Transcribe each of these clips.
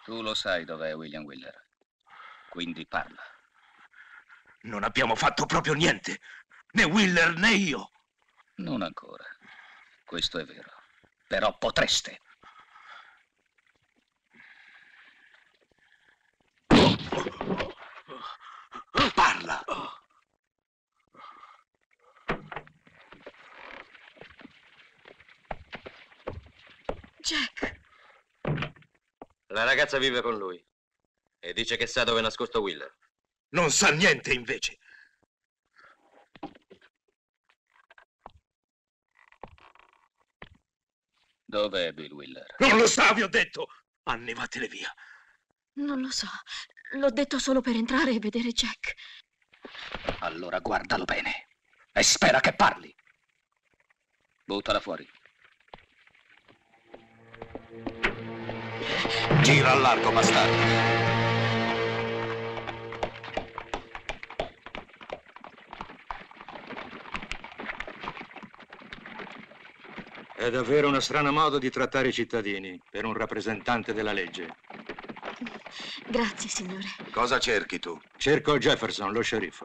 Tu lo sai dov'è William Wyler. Quindi parla. Non abbiamo fatto proprio niente. Né Wyler né io. Non ancora. Questo è vero. Però potreste. Parla. Jack. La ragazza vive con lui e dice che sa dove è nascosto Wyler. Non sa niente, invece. Dov'è Bill Wyler? Non lo sa, vi ho detto. Annevatele via. Non lo so. L'ho detto solo per entrare e vedere Jack. Allora guardalo bene e spera che parli. Buttala fuori. Gira al largo, bastardo. È davvero uno strano modo di trattare i cittadini per un rappresentante della legge. Grazie, signore. Cosa cerchi tu? Cerco Jefferson, lo sceriffo.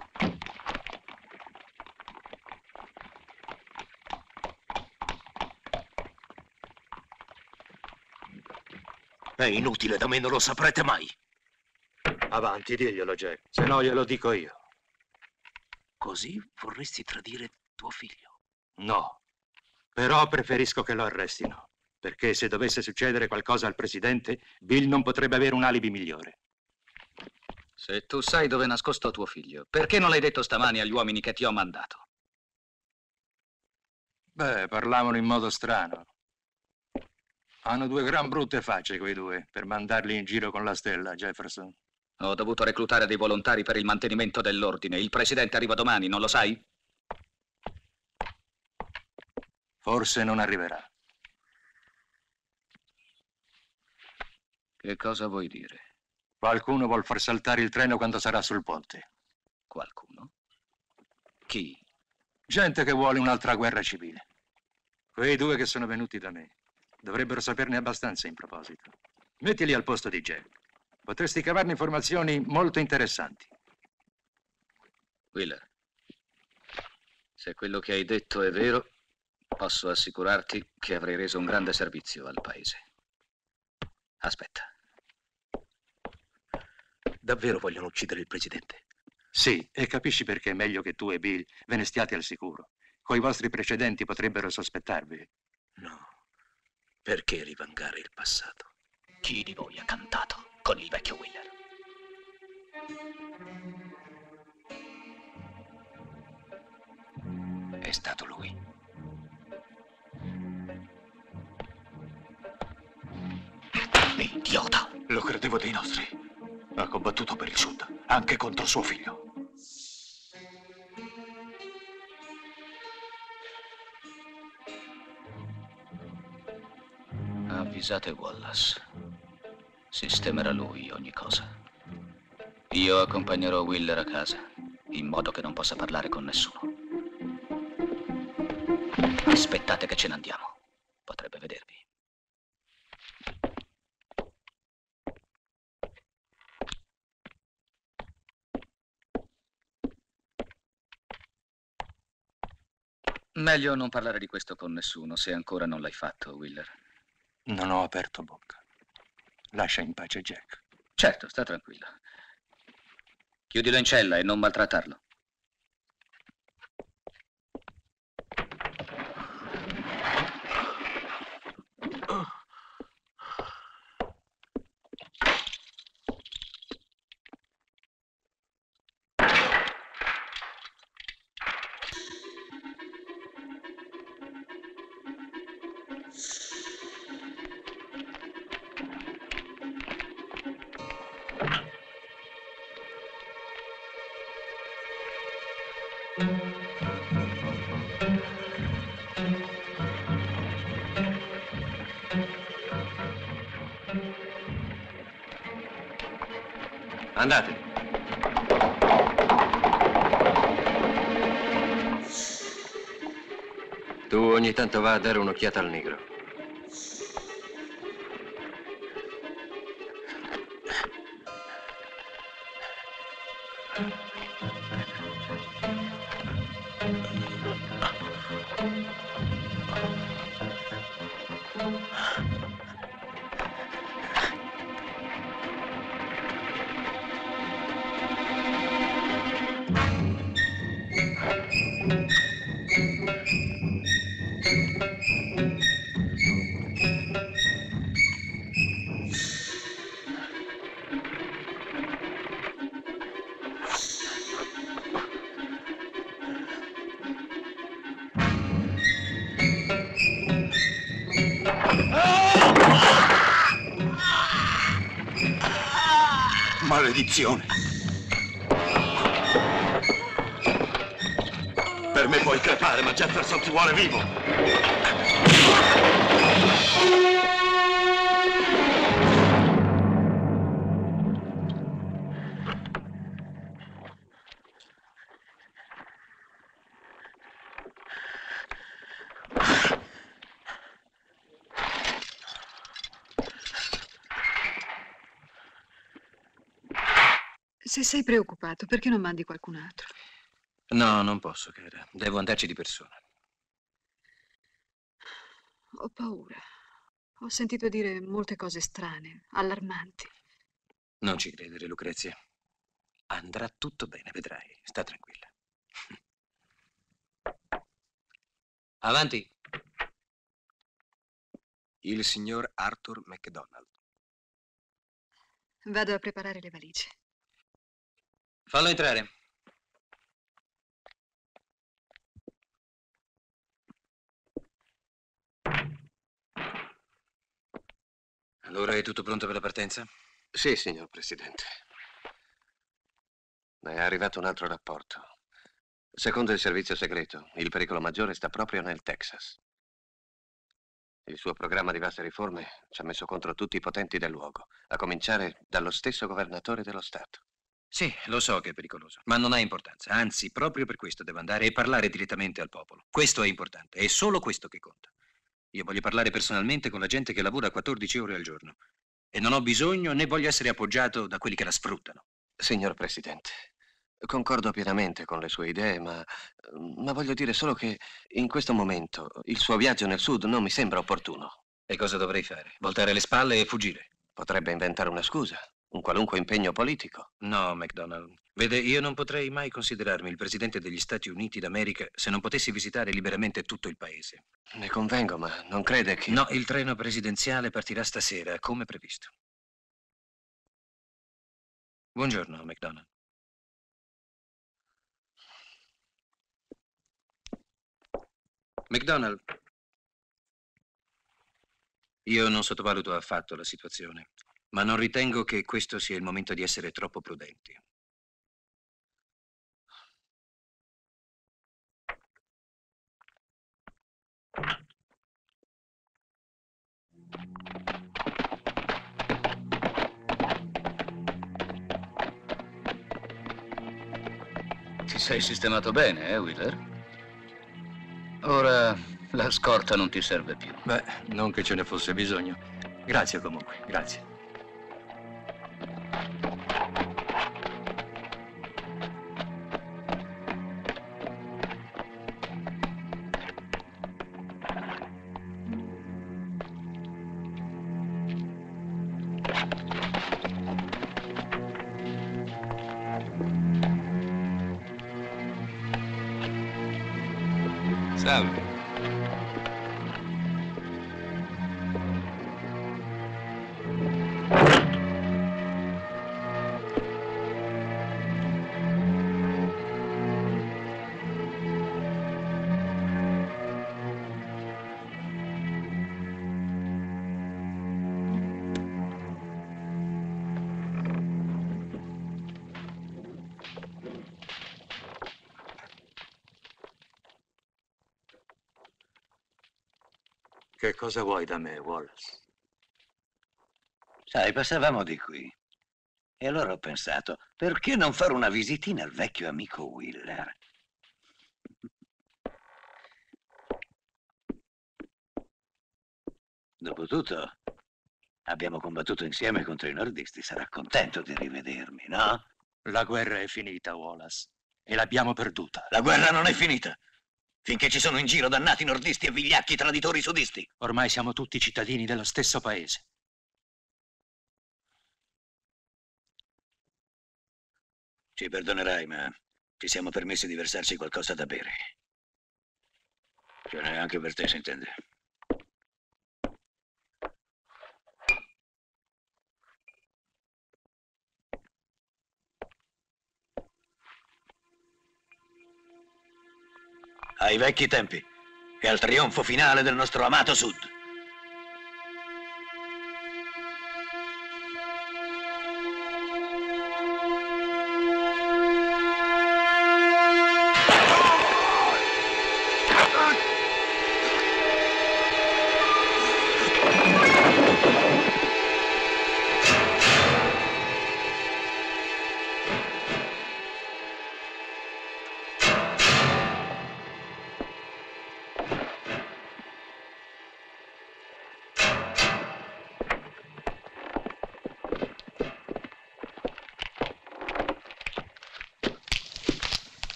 È inutile, da me non lo saprete mai. Avanti, diglielo, Jack, se no glielo dico io. Così vorresti tradire tuo figlio? No, però preferisco che lo arrestino, perché se dovesse succedere qualcosa al presidente, Bill non potrebbe avere un alibi migliore. Se tu sai dove è nascosto tuo figlio, perché non l'hai detto stamani agli uomini che ti ho mandato? Beh, parlavano in modo strano. Hanno due gran brutte facce, quei due, per mandarli in giro con la stella, Jefferson. Ho dovuto reclutare dei volontari per il mantenimento dell'ordine. Il presidente arriva domani, non lo sai? Forse non arriverà. Che cosa vuoi dire? Qualcuno vuol far saltare il treno quando sarà sul ponte. Qualcuno? Chi? Gente che vuole un'altra guerra civile. Quei due che sono venuti da me dovrebbero saperne abbastanza in proposito. Mettili al posto di Jack. Potresti cavarne informazioni molto interessanti. Wyler, se quello che hai detto è vero, posso assicurarti che avrei reso un grande servizio al paese. Aspetta. Davvero vogliono uccidere il presidente? Sì, e capisci perché è meglio che tu e Bill ve ne stiate al sicuro. Coi vostri precedenti potrebbero sospettarvi. No. Perché rivangare il passato? Chi di voi ha cantato con il vecchio Wyler? È stato lui. Idiota! Lo credevo dei nostri. Ha combattuto per il Sud, anche contro suo figlio. Avvisate Wallace. Sistemerà lui ogni cosa. Io accompagnerò Wyler a casa, in modo che non possa parlare con nessuno. Aspettate che ce ne andiamo. Potrebbe vedervi. Meglio non parlare di questo con nessuno, se ancora non l'hai fatto, Wyler. Non ho aperto bocca. Lascia in pace Jack. Certo, sta tranquillo. Chiudilo in cella e non maltrattarlo. Andate. Tu ogni tanto va a dare un'occhiata al negro. Maledizione. Per me puoi crepare, ma Jefferson ti vuole vivo. Se sei preoccupato, perché non mandi qualcun altro? No, non posso, cara. Devo andarci di persona. Ho paura. Ho sentito dire molte cose strane, allarmanti. Non ci credere, Lucrezia. Andrà tutto bene, vedrai. Sta tranquilla. Avanti. Il signor Arthur MacDonald. Vado a preparare le valigie. Fallo entrare. Allora è tutto pronto per la partenza? Sì, signor Presidente. Ma è arrivato un altro rapporto. Secondo il servizio segreto, il pericolo maggiore sta proprio nel Texas. Il suo programma di vaste riforme ci ha messo contro tutti i potenti del luogo, a cominciare dallo stesso governatore dello Stato. Sì, lo so che è pericoloso, ma non ha importanza. Anzi, proprio per questo devo andare e parlare direttamente al popolo. Questo è importante, è solo questo che conta. Io voglio parlare personalmente con la gente che lavora 14 ore al giorno. E non ho bisogno né voglio essere appoggiato da quelli che la sfruttano. Signor Presidente, concordo pienamente con le sue idee, ma voglio dire solo che in questo momento il suo viaggio nel sud non mi sembra opportuno. E cosa dovrei fare? Voltare le spalle e fuggire? Potrebbe inventare una scusa, un qualunque impegno politico. No, MacDonald. Vede, io non potrei mai considerarmi il presidente degli Stati Uniti d'America se non potessi visitare liberamente tutto il paese. Ne convengo, ma non crede che... No, il treno presidenziale partirà stasera, come previsto. Buongiorno, MacDonald. MacDonald, io non sottovaluto affatto la situazione, ma non ritengo che questo sia il momento di essere troppo prudenti. Ti sei sistemato bene, Wheeler? Ora la scorta non ti serve più. Beh, non che ce ne fosse bisogno. Grazie comunque, grazie. Salve. Che cosa vuoi da me, Wallace? Sai, passavamo di qui. E allora ho pensato, perché non fare una visitina al vecchio amico Wheeler? Dopotutto, abbiamo combattuto insieme contro i nordisti, sarà contento di rivedermi, no? La guerra è finita, Wallace, e l'abbiamo perduta. La guerra non è finita, finché ci sono in giro dannati nordisti e vigliacchi traditori sudisti. Ormai siamo tutti cittadini dello stesso paese. Ci perdonerai, ma ci siamo permessi di versarci qualcosa da bere. Ce n'è anche per te, si intende. Ai vecchi tempi e al trionfo finale del nostro amato Sud.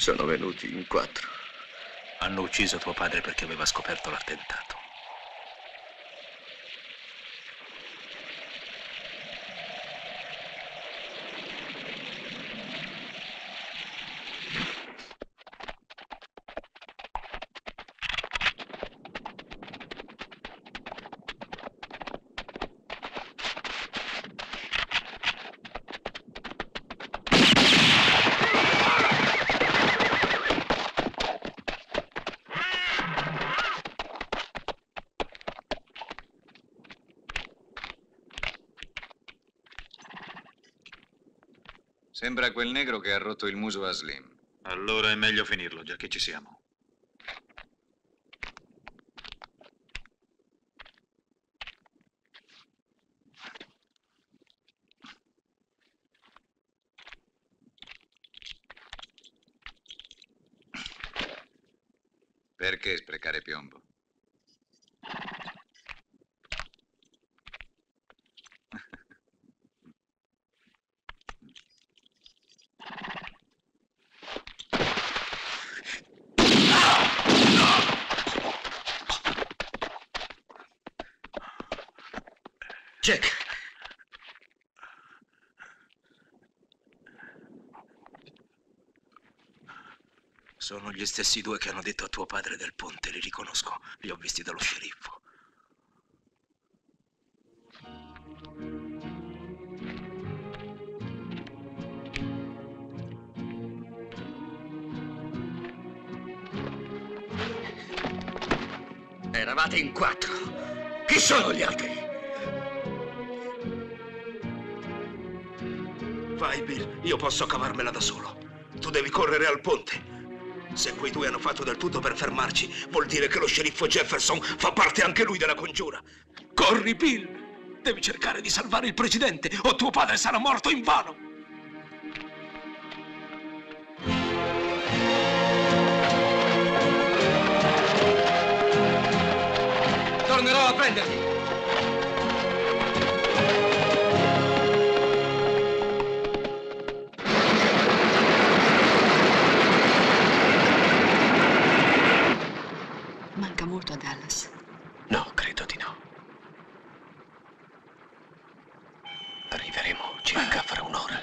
Sono venuti in 4. Hanno ucciso tuo padre perché aveva scoperto l'attentato. Sembra quel negro che ha rotto il muso a Slim. Allora è meglio finirlo, già che ci siamo. Perché sprecare piombo? Jack! Sono gli stessi due che hanno detto a tuo padre del ponte, li riconosco. Li ho visti dallo sceriffo. Eravate in 4. Chi sono gli altri? Vai, Bill, io posso cavarmela da solo. Tu devi correre al ponte. Se quei due hanno fatto del tutto per fermarci, vuol dire che lo sceriffo Jefferson fa parte anche lui della congiura. Corri, Bill! Devi cercare di salvare il presidente o tuo padre sarà morto invano! Tornerò a prenderti! Manca molto a Dallas. No, credo di no. Arriveremo circa fra un'ora.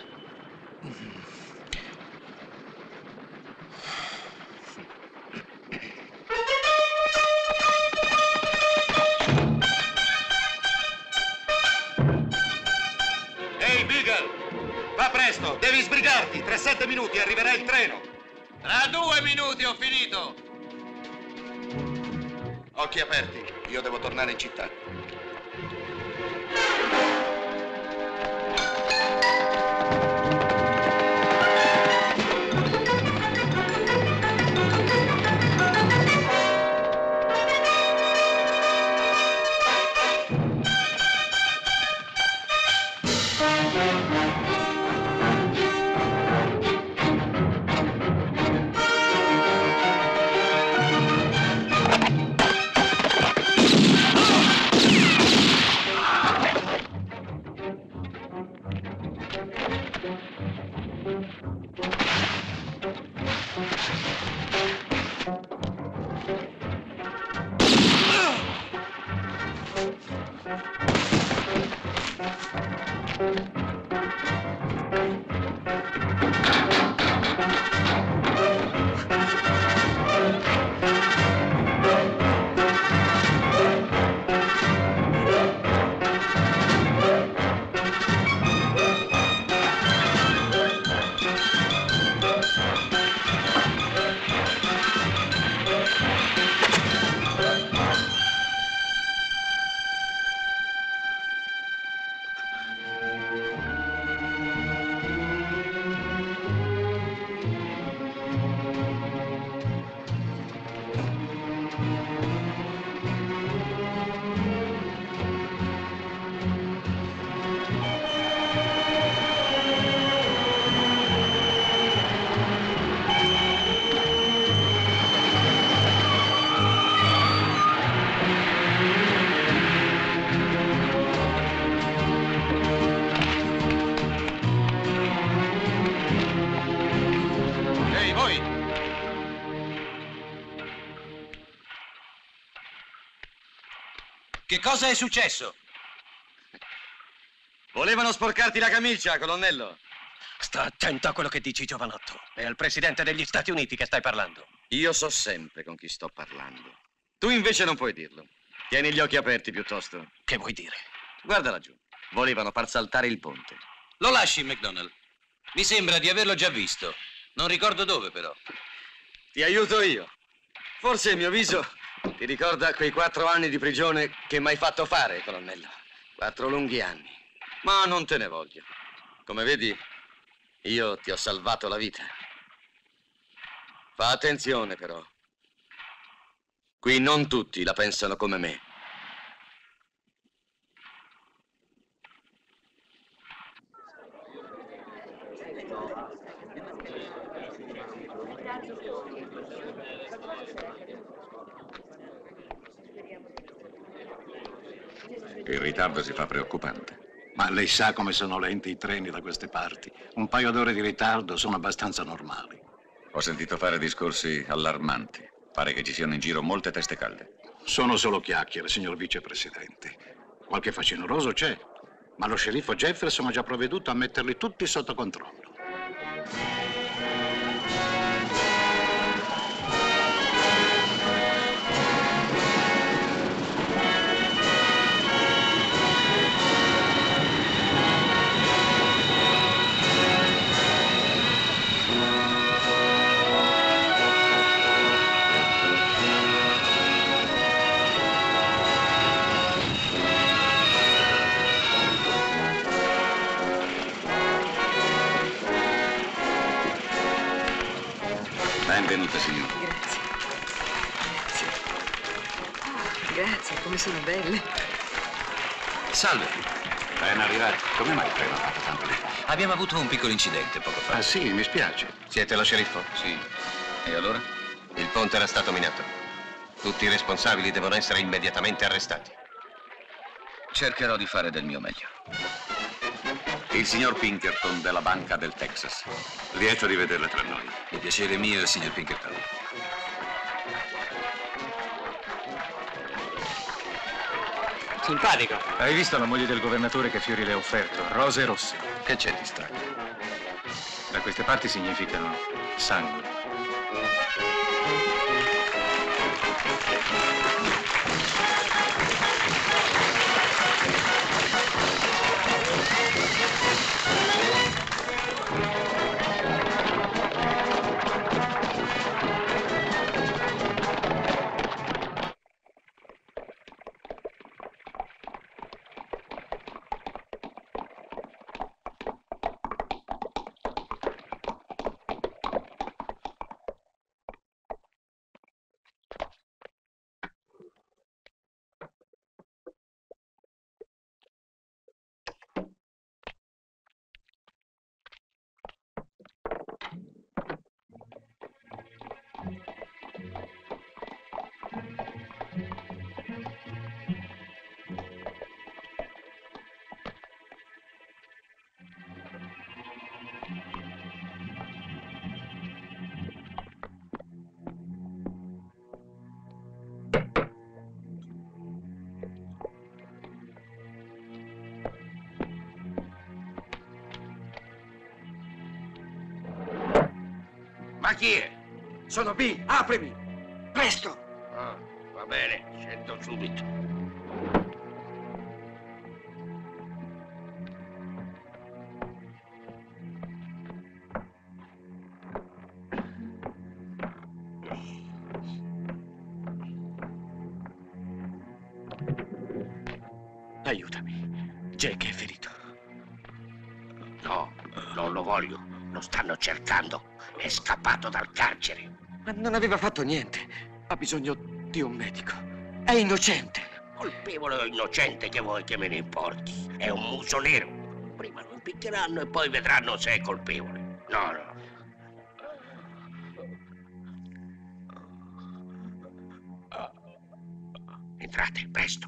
Ehi, Beagle! Va presto, devi sbrigarti. Tra 7 minuti arriverà il treno. Tra 2 minuti ho finito. Occhi aperti, io devo tornare in città. Che cosa è successo? Volevano sporcarti la camicia, colonnello. Sta attento a quello che dici, giovanotto. È al presidente degli Stati Uniti che stai parlando. Io so sempre con chi sto parlando. Tu invece non puoi dirlo. Tieni gli occhi aperti piuttosto. Che vuoi dire? Guarda laggiù. Volevano far saltare il ponte. Lo lasci, McDonald? Mi sembra di averlo già visto. Non ricordo dove, però. Ti aiuto io. Forse il mio viso ti ricorda quei 4 anni di prigione che mi hai fatto fare, colonnello. 4 lunghi anni. Ma non te ne voglio. Come vedi, io ti ho salvato la vita. Fa attenzione, però. Qui non tutti la pensano come me. Il ritardo si fa preoccupante. Ma lei sa come sono lenti i treni da queste parti. Un paio d'ore di ritardo sono abbastanza normali. Ho sentito fare discorsi allarmanti. Pare che ci siano in giro molte teste calde. Sono solo chiacchiere, signor vicepresidente. Qualche facinoroso c'è, ma lo sceriffo Jefferson ha già provveduto a metterli tutti sotto controllo. Benvenuta, signora. Grazie. Grazie, come sono belle. Salve. Ben arrivati. Come mai prenotate tanto lì? Abbiamo avuto un piccolo incidente poco fa. Ah sì, mi spiace. Siete lo sceriffo? Sì. E allora? Il ponte era stato minato. Tutti i responsabili devono essere immediatamente arrestati. Cercherò di fare del mio meglio. Il signor Pinkerton della Banca del Texas. Lieto di vederla tra noi. Il piacere mio, signor Pinkerton. Simpatico. Hai visto la moglie del governatore che fiori le ha offerto? Rose rosse. Che c'è di strano? Da queste parti significano sangue. Ma chi è? Sono B, aprimi! Presto! Ah, va bene, scendo subito. Aiutami. Jack è ferito. No, non lo voglio. Lo stanno cercando. È scappato dal carcere. Ma non aveva fatto niente. Ha bisogno di un medico. È innocente. Colpevole o innocente che vuoi che me ne importi. È un muso nero. Prima lo impiccheranno e poi vedranno se è colpevole. No, no. Entrate, presto.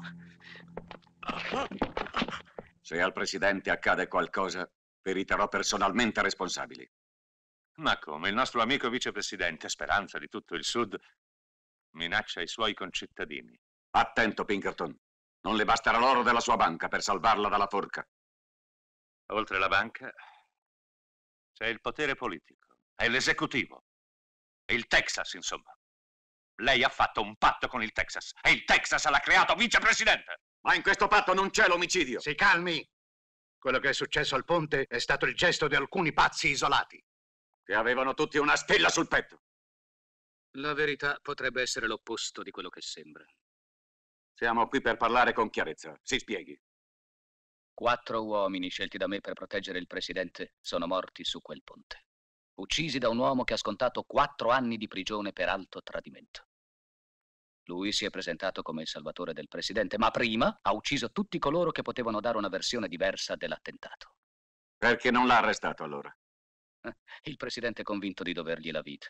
Se al presidente accade qualcosa, vi riterrò personalmente responsabili. Ma come? Il nostro amico vicepresidente, speranza di tutto il Sud, minaccia i suoi concittadini. Attento, Pinkerton. Non le basterà l'oro della sua banca per salvarla dalla forca. Oltre la banca c'è il potere politico, è l'esecutivo, è il Texas, insomma. Lei ha fatto un patto con il Texas e il Texas l'ha creato vicepresidente. Ma in questo patto non c'è l'omicidio. Si calmi. Quello che è successo al ponte è stato il gesto di alcuni pazzi isolati. Che avevano tutti una stella sul petto. La verità potrebbe essere l'opposto di quello che sembra. Siamo qui per parlare con chiarezza. Si spieghi. 4 uomini scelti da me per proteggere il presidente sono morti su quel ponte. Uccisi da un uomo che ha scontato 4 anni di prigione per alto tradimento. Lui si è presentato come il salvatore del presidente, ma prima ha ucciso tutti coloro che potevano dare una versione diversa dell'attentato. Perché non l'ha arrestato allora? Il presidente è convinto di dovergli la vita.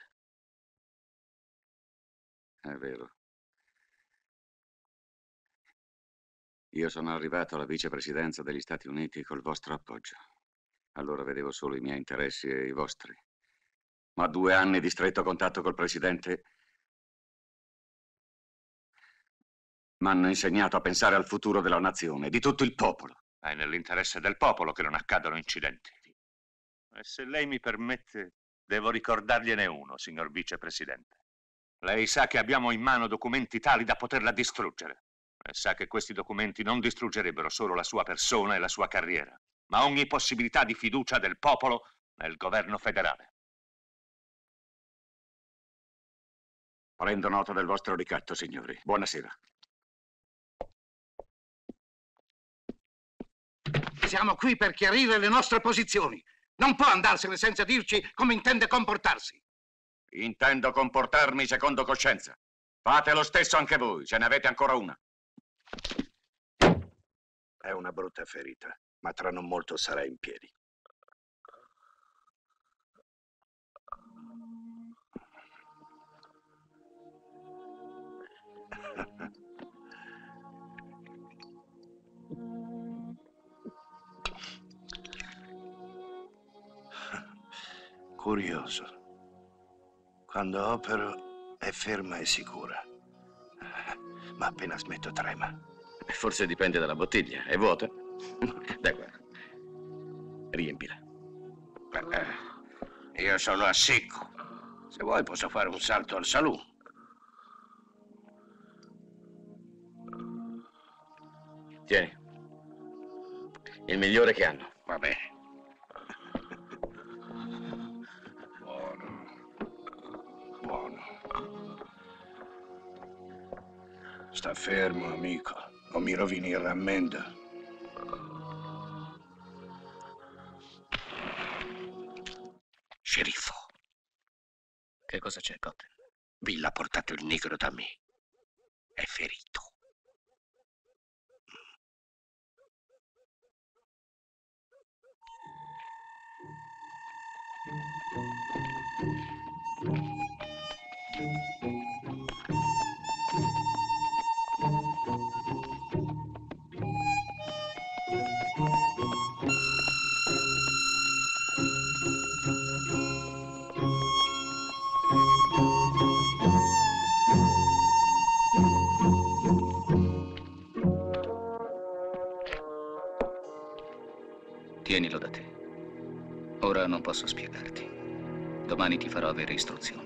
È vero. Io sono arrivato alla vicepresidenza degli Stati Uniti col vostro appoggio. Allora vedevo solo i miei interessi e i vostri. Ma 2 anni di stretto contatto col presidente mi hanno insegnato a pensare al futuro della nazione, di tutto il popolo. È nell'interesse del popolo che non accadano incidenti. E se lei mi permette, devo ricordargliene uno, signor vicepresidente. Lei sa che abbiamo in mano documenti tali da poterla distruggere. E sa che questi documenti non distruggerebbero solo la sua persona e la sua carriera, ma ogni possibilità di fiducia del popolo nel governo federale. Prendo nota del vostro ricatto, signori. Buonasera. Siamo qui per chiarire le nostre posizioni. Non può andarsene senza dirci come intende comportarsi. Intendo comportarmi secondo coscienza. Fate lo stesso anche voi, ce ne avete ancora una. È una brutta ferita, ma tra non molto sarà in piedi. Curioso. Quando opero è ferma e sicura, ma appena smetto trema. Forse dipende dalla bottiglia. È vuota? Dai, guarda. Riempila. Io sono a secco. Se vuoi posso fare un salto al saloon. Tieni. Il migliore che hanno. Va bene. Sta fermo, amico, o mi rovini il rammendo. Sceriffo. Che cosa c'è, Cotton? Bill ha portato il negro da me. È ferito. Tienilo da te. Ora non posso spiegarti. Domani ti farò avere istruzioni.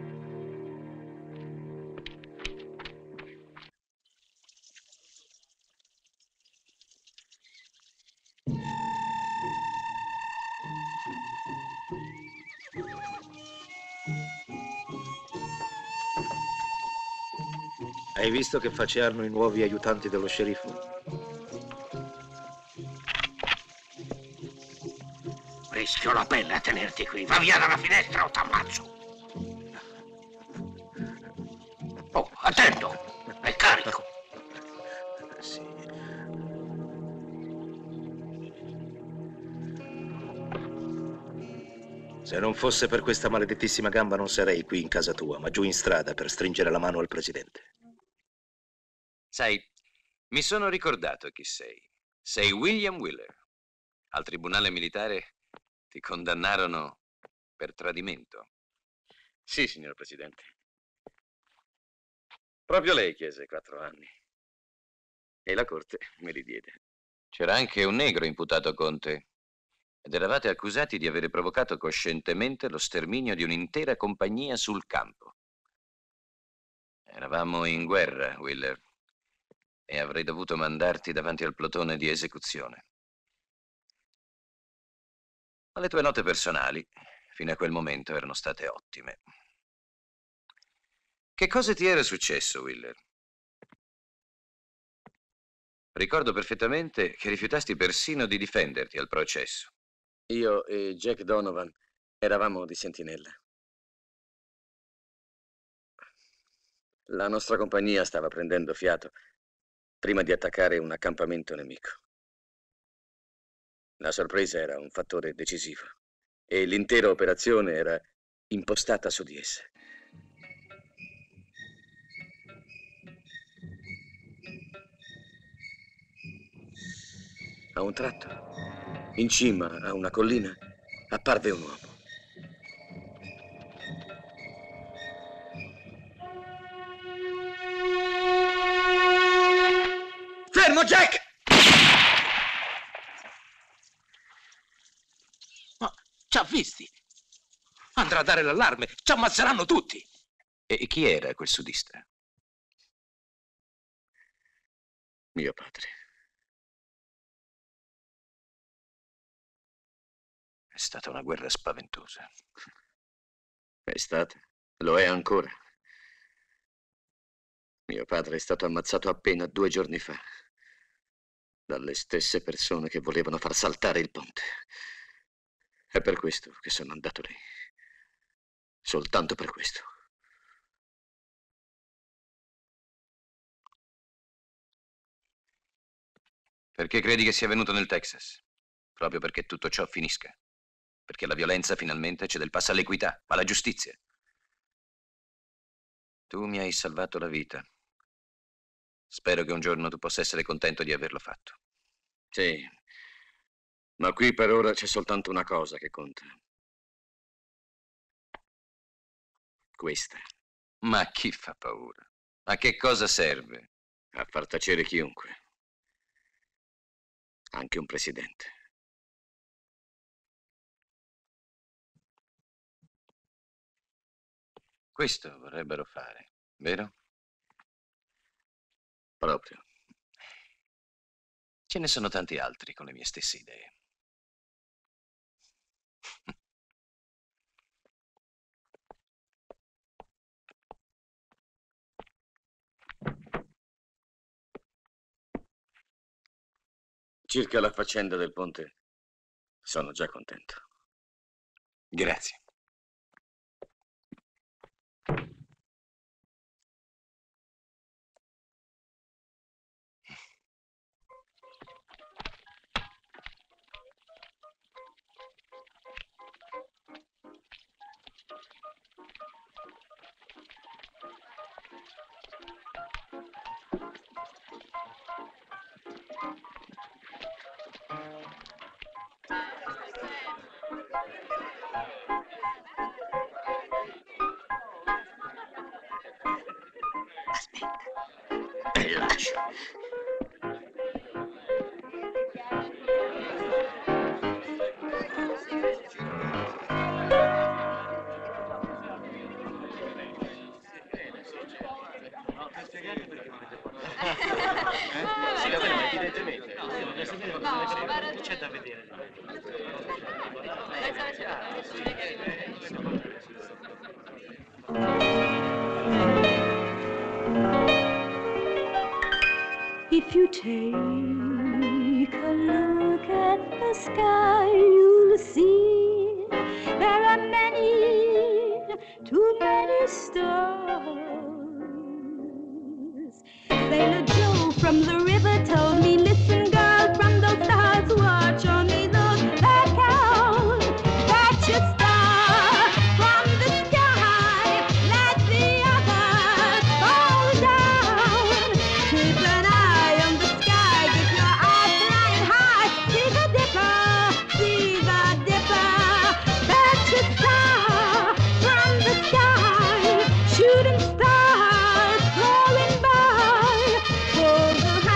Hai visto che facce hanno i nuovi aiutanti dello sceriffo? Rischio la pelle a tenerti qui. Va via dalla finestra o t'ammazzo. Oh, attento! È carico. Sì. Se non fosse per questa maledettissima gamba non sarei qui in casa tua, ma giù in strada per stringere la mano al presidente. Sai, mi sono ricordato chi sei. Sei William Wheeler. Al tribunale militare ti condannarono per tradimento. Sì, signor Presidente. Proprio lei chiese 4 anni. E la corte me li diede. C'era anche un negro imputato con te. Ed eravate accusati di avere provocato coscientemente lo sterminio di un'intera compagnia sul campo. Eravamo in guerra, Wheeler, e avrei dovuto mandarti davanti al plotone di esecuzione. Ma le tue note personali, fino a quel momento, erano state ottime. Che cosa ti era successo, Wheeler? Ricordo perfettamente che rifiutasti persino di difenderti al processo. Io e Jack Donovan eravamo di sentinella. La nostra compagnia stava prendendo fiato prima di attaccare un accampamento nemico. La sorpresa era un fattore decisivo e l'intera operazione era impostata su di essa. A un tratto, in cima a una collina, apparve un uomo. Fermo, Jack! Ma ci ha visti. Andrà a dare l'allarme. Ci ammazzeranno tutti. E chi era quel sudista? Mio padre. È stata una guerra spaventosa. È stata. Lo è ancora. Mio padre è stato ammazzato appena 2 giorni fa. Dalle stesse persone che volevano far saltare il ponte. È per questo che sono andato lì. Soltanto per questo. Perché credi che sia venuto nel Texas? Proprio perché tutto ciò finisca. Perché la violenza finalmente cede il passo all'equità, alla giustizia. Tu mi hai salvato la vita. Spero che un giorno tu possa essere contento di averlo fatto. Sì, ma qui per ora c'è soltanto una cosa che conta. Questa. Ma chi fa paura? A che cosa serve? A far tacere chiunque. Anche un presidente. Questo vorrebbero fare, vero? Proprio. Ce ne sono tanti altri con le mie stesse idee. Circa la faccenda del ponte, sono già contento. Grazie. Bellaccio. Sì, vabbè, ma evidentemente. C'è da vedere. If you take a look at the sky, you'll see there are many, too many stars. Sailor Joe from the river told me, listen, girl, from those stars, watch only those that count. Catch a star from the sky, let the others fall down. Keep an eye on the sky, with your eyes flying high. See the dipper, catch a star from the sky. Shooting stars rolling by, hold the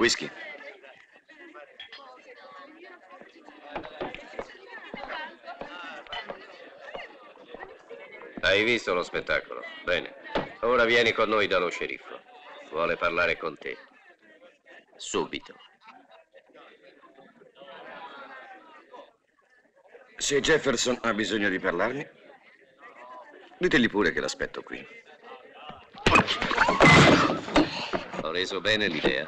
Whisky. Hai visto lo spettacolo? Bene. Ora vieni con noi dallo sceriffo. Vuole parlare con te. Subito. Se Jefferson ha bisogno di parlarmi, ditegli pure che l'aspetto qui. Ho reso bene l'idea.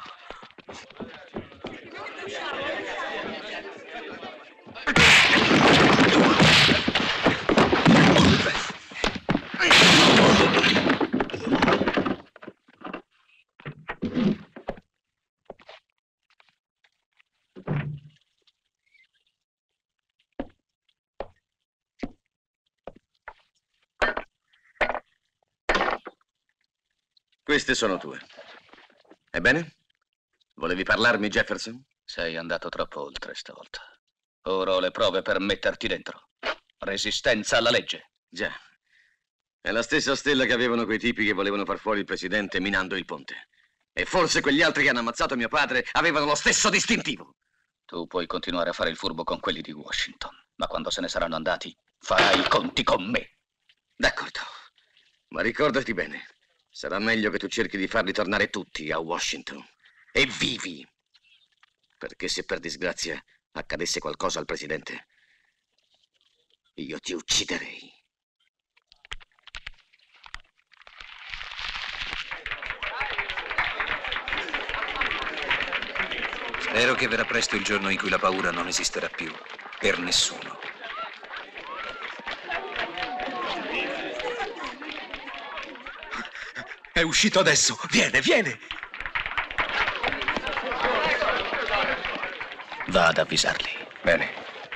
Queste sono tue. Ebbene? Volevi parlarmi, Jefferson? Sei andato troppo oltre stavolta. Ora ho le prove per metterti dentro. Resistenza alla legge. Già. È la stessa stella che avevano quei tipi che volevano far fuori il presidente minando il ponte. E forse quegli altri che hanno ammazzato mio padre avevano lo stesso distintivo. Tu puoi continuare a fare il furbo con quelli di Washington, ma quando se ne saranno andati, farai i conti con me. D'accordo. Ma ricordati bene, sarà meglio che tu cerchi di farli tornare tutti a Washington. E vivi. Perché se per disgrazia accadesse qualcosa al presidente, io ti ucciderei. Spero che verrà presto il giorno in cui la paura non esisterà più, per nessuno. È uscito adesso. Viene, viene. Va ad avvisarli. Bene.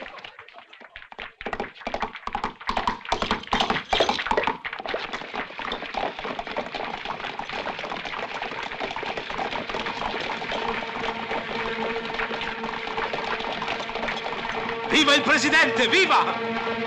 Viva il presidente, viva!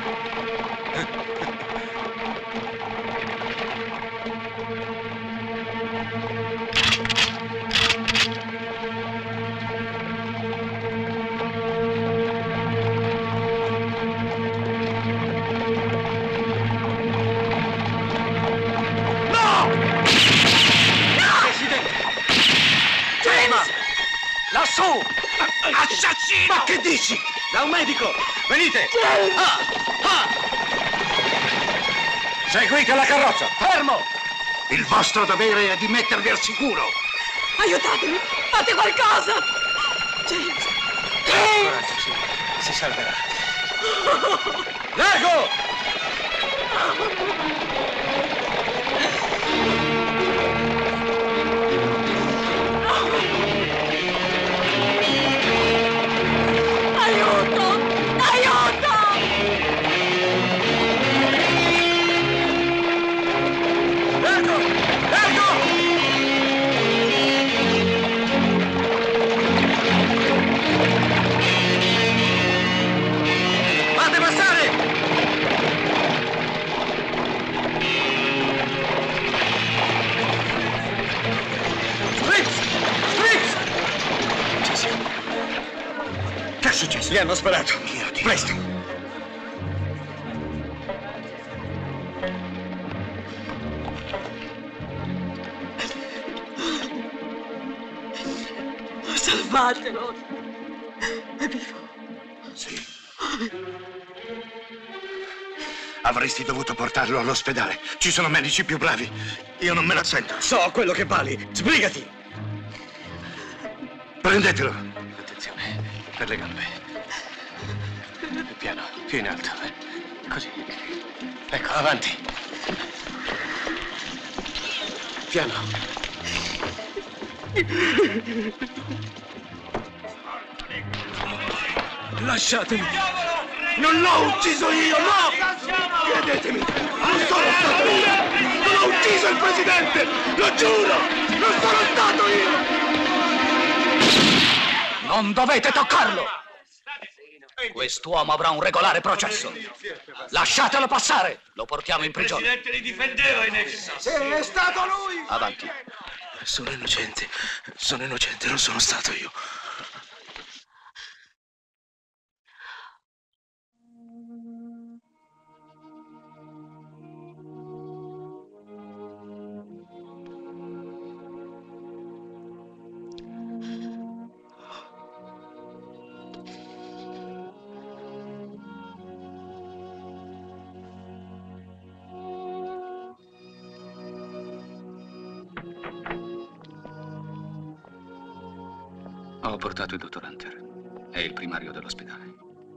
Lassù! Assassino! Ma che dici? Da un medico! Venite! Seguite la carrozza! Fermo! Il vostro dovere è di mettervi al sicuro! Aiutatemi! Fate qualcosa! James! Coraggio, si salverà. Largo! Aiuto! Aiuto! Largo! Largo! Fate passare! Spriggs! Spriggs! Che è successo? Gli hanno sparato. Presto! Salvatelo! È vivo. Sì. Avresti dovuto portarlo all'ospedale. Ci sono medici più bravi. Io non me la sento. So quello che vali. Sbrigati! Prendetelo. Attenzione, per le gambe. Piano, più in alto. Così. Ecco, avanti. Piano. Lasciatemi! Non l'ho ucciso io, no! Credetemi! Non sono stato io! Non ho ucciso il presidente! Lo giuro! Non sono stato io! Non dovete toccarlo! Quest'uomo avrà un regolare processo. Lasciatelo passare! Lo portiamo in prigione. Il presidente li difendeva in essa! Sì, è stato lui! Avanti. Sono innocente, non sono stato io. Ho portato il dottor Hunter. È il primario dell'ospedale.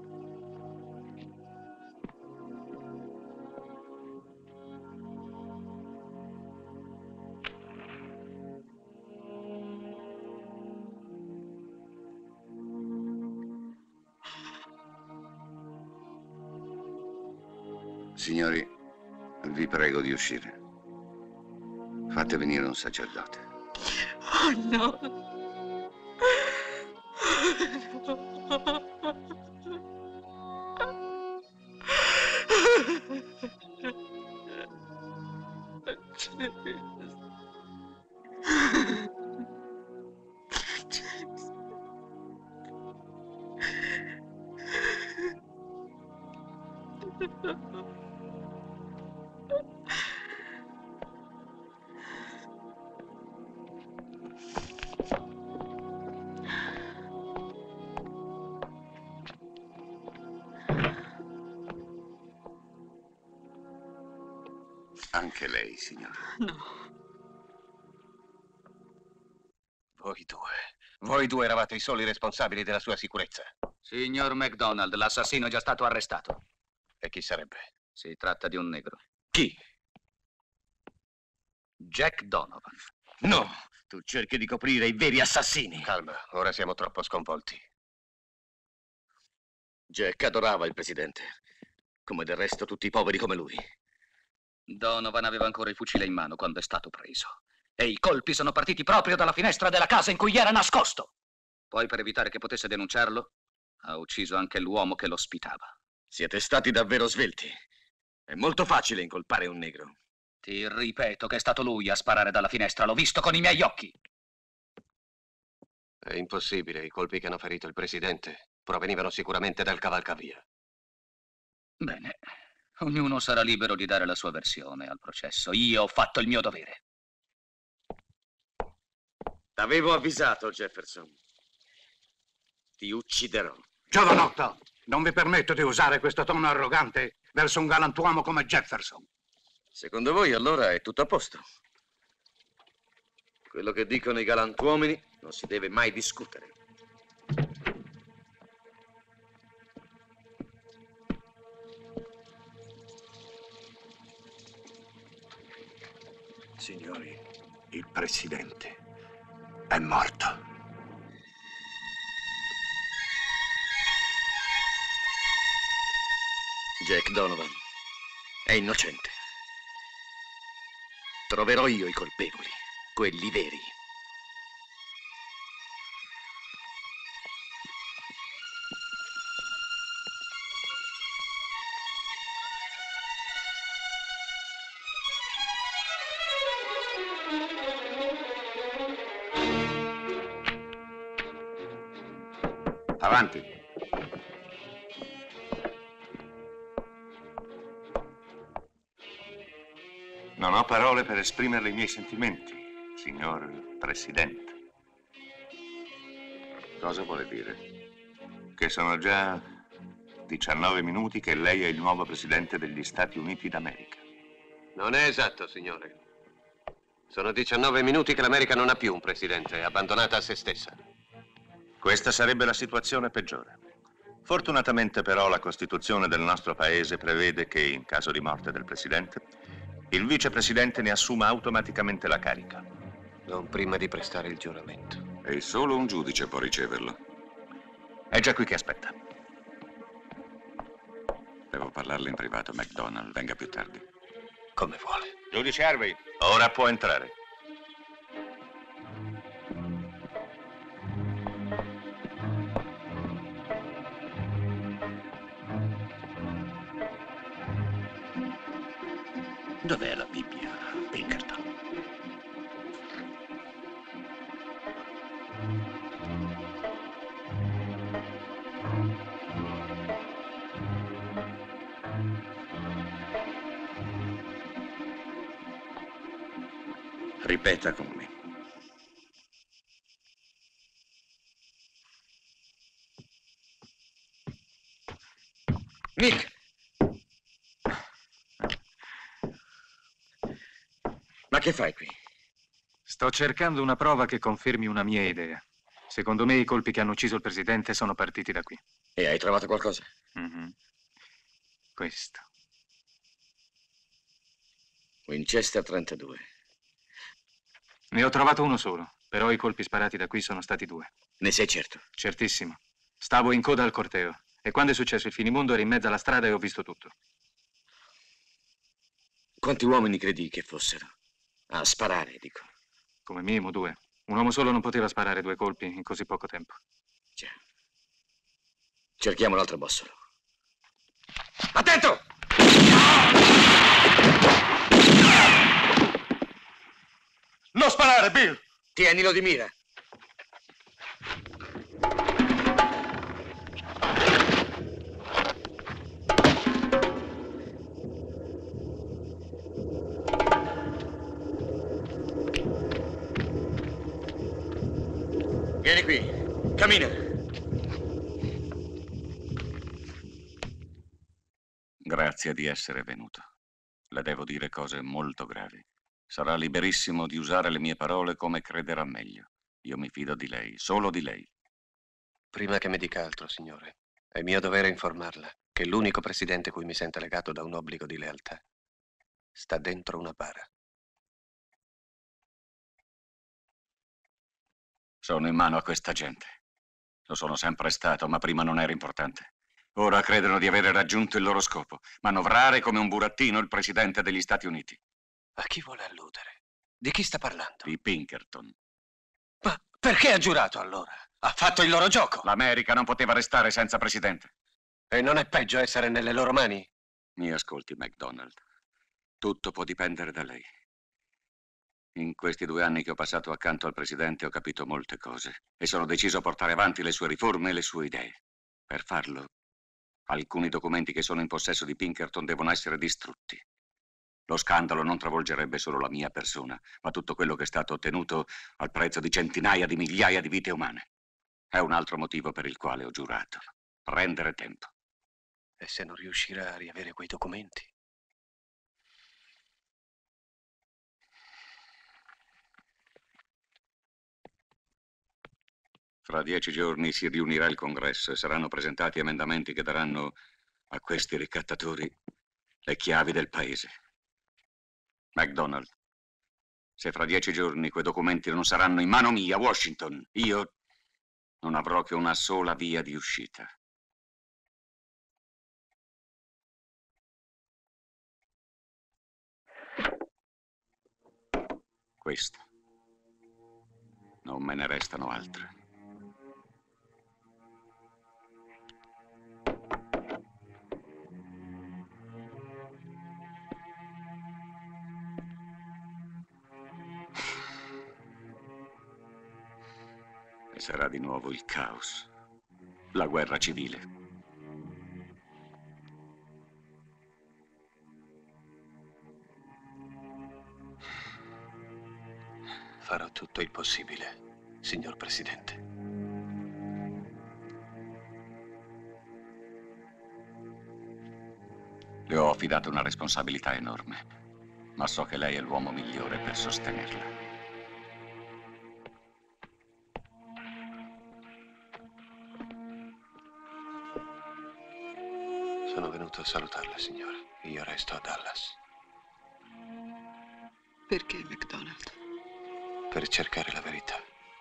Signori, vi prego di uscire. Fate venire un sacerdote. Oh no! Anche lei, signore. No. Voi due eravate i soli responsabili della sua sicurezza. Signor MacDonald, l'assassino è già stato arrestato. E chi sarebbe? Si tratta di un negro. Chi? Jack Donovan. No, tu cerchi di coprire i veri assassini. Calma, ora siamo troppo sconvolti. Jack adorava il presidente, come del resto tutti i poveri come lui. Donovan aveva ancora il fucile in mano quando è stato preso. E i colpi sono partiti proprio dalla finestra della casa in cui era nascosto. Poi, per evitare che potesse denunciarlo, ha ucciso anche l'uomo che lo ospitava. Siete stati davvero svelti. È molto facile incolpare un negro. Ti ripeto che è stato lui a sparare dalla finestra. L'ho visto con i miei occhi. È impossibile. I colpi che hanno ferito il presidente provenivano sicuramente dal cavalcavia. Bene. Ognuno sarà libero di dare la sua versione al processo. Io ho fatto il mio dovere. T'avevo avvisato, Jefferson. Ti ucciderò. Giovanotto, non vi permetto di usare questo tono arrogante verso un galantuomo come Jefferson. Secondo voi allora è tutto a posto? Quello che dicono i galantuomini non si deve mai discutere. Signori, il presidente è morto. Jack Donovan è innocente. Troverò io i colpevoli, quelli veri. Avanti. Non ho parole per esprimere i miei sentimenti, signor Presidente. Cosa vuole dire? Che sono già 19 minuti che lei è il nuovo Presidente degli Stati Uniti d'America. Non è esatto, signore. Sono 19 minuti che l'America non ha più un presidente, è abbandonata a se stessa. Questa sarebbe la situazione peggiore. Fortunatamente però la Costituzione del nostro Paese prevede che in caso di morte del Presidente il vicepresidente ne assuma automaticamente la carica. Non prima di prestare il giuramento. E solo un giudice può riceverlo. È già qui che aspetta. Devo parlarle in privato, MacDonald. Venga più tardi. Come vuole. Giudice Harvey, ora può entrare. Dov'è la Bibbia, Pinkerton? Ripeta con me. Nick! Ma che fai qui? Sto cercando una prova che confermi una mia idea. Secondo me i colpi che hanno ucciso il presidente sono partiti da qui. E hai trovato qualcosa? Questo. Winchester 32. Ne ho trovato uno solo, però i colpi sparati da qui sono stati 2. Ne sei certo? Certissimo. Stavo in coda al corteo e quando è successo il finimondo ero in mezzo alla strada e ho visto tutto. Quanti uomini credi che fossero? A sparare, dico. Come minimo 2. Un uomo solo non poteva sparare 2 colpi in così poco tempo. Già. Cerchiamo l'altro bossolo. Attento! Non sparare, Bill! Tienilo di mira. Vieni qui. Cammina. Grazie di essere venuto. Le devo dire cose molto gravi. Sarà liberissimo di usare le mie parole come crederà meglio. Io mi fido di lei, solo di lei. Prima che mi dica altro, signore, è mio dovere informarla che l'unico presidente cui mi sento legato da un obbligo di lealtà sta dentro una bara. Sono in mano a questa gente. Lo sono sempre stato, ma prima non era importante. Ora credono di avere raggiunto il loro scopo, manovrare come un burattino il presidente degli Stati Uniti. A chi vuole alludere? Di chi sta parlando? Di Pinkerton. Ma perché ha giurato allora? Ha fatto il loro gioco. L'America non poteva restare senza presidente. E non è peggio essere nelle loro mani? Mi ascolti, MacDonald. Tutto può dipendere da lei. In questi 2 anni che ho passato accanto al presidente ho capito molte cose e sono deciso a portare avanti le sue riforme e le sue idee. Per farlo, alcuni documenti che sono in possesso di Pinkerton devono essere distrutti. Lo scandalo non travolgerebbe solo la mia persona, ma tutto quello che è stato ottenuto al prezzo di centinaia di migliaia di vite umane. È un altro motivo per il quale ho giurato. Prendere tempo. E se non riuscirà a riavere quei documenti? Fra 10 giorni si riunirà il Congresso e saranno presentati emendamenti che daranno a questi ricattatori le chiavi del paese. MacDonald, se fra 10 giorni quei documenti non saranno in mano mia, Washington, io non avrò che una sola via di uscita. Questa. Non me ne restano altre. E sarà di nuovo il caos, la guerra civile. Farò tutto il possibile, signor Presidente. Le ho affidato una responsabilità enorme, ma so che lei è l'uomo migliore per sostenerla. Sono venuto a salutarla, signora. Io resto a Dallas. Perché, MacDonald? Per cercare la verità.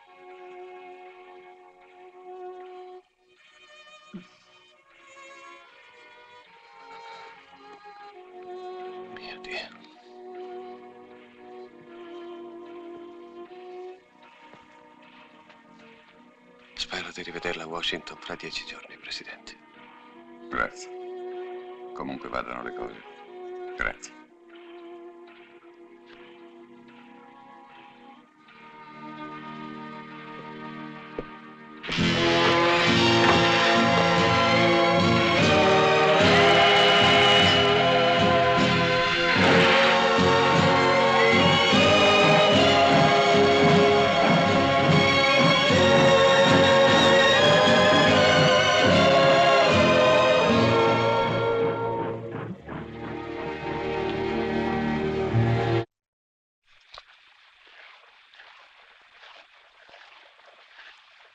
Mio Dio. Spero di rivederla a Washington fra 10 giorni, Presidente. Grazie. Comunque vadano le cose. Grazie.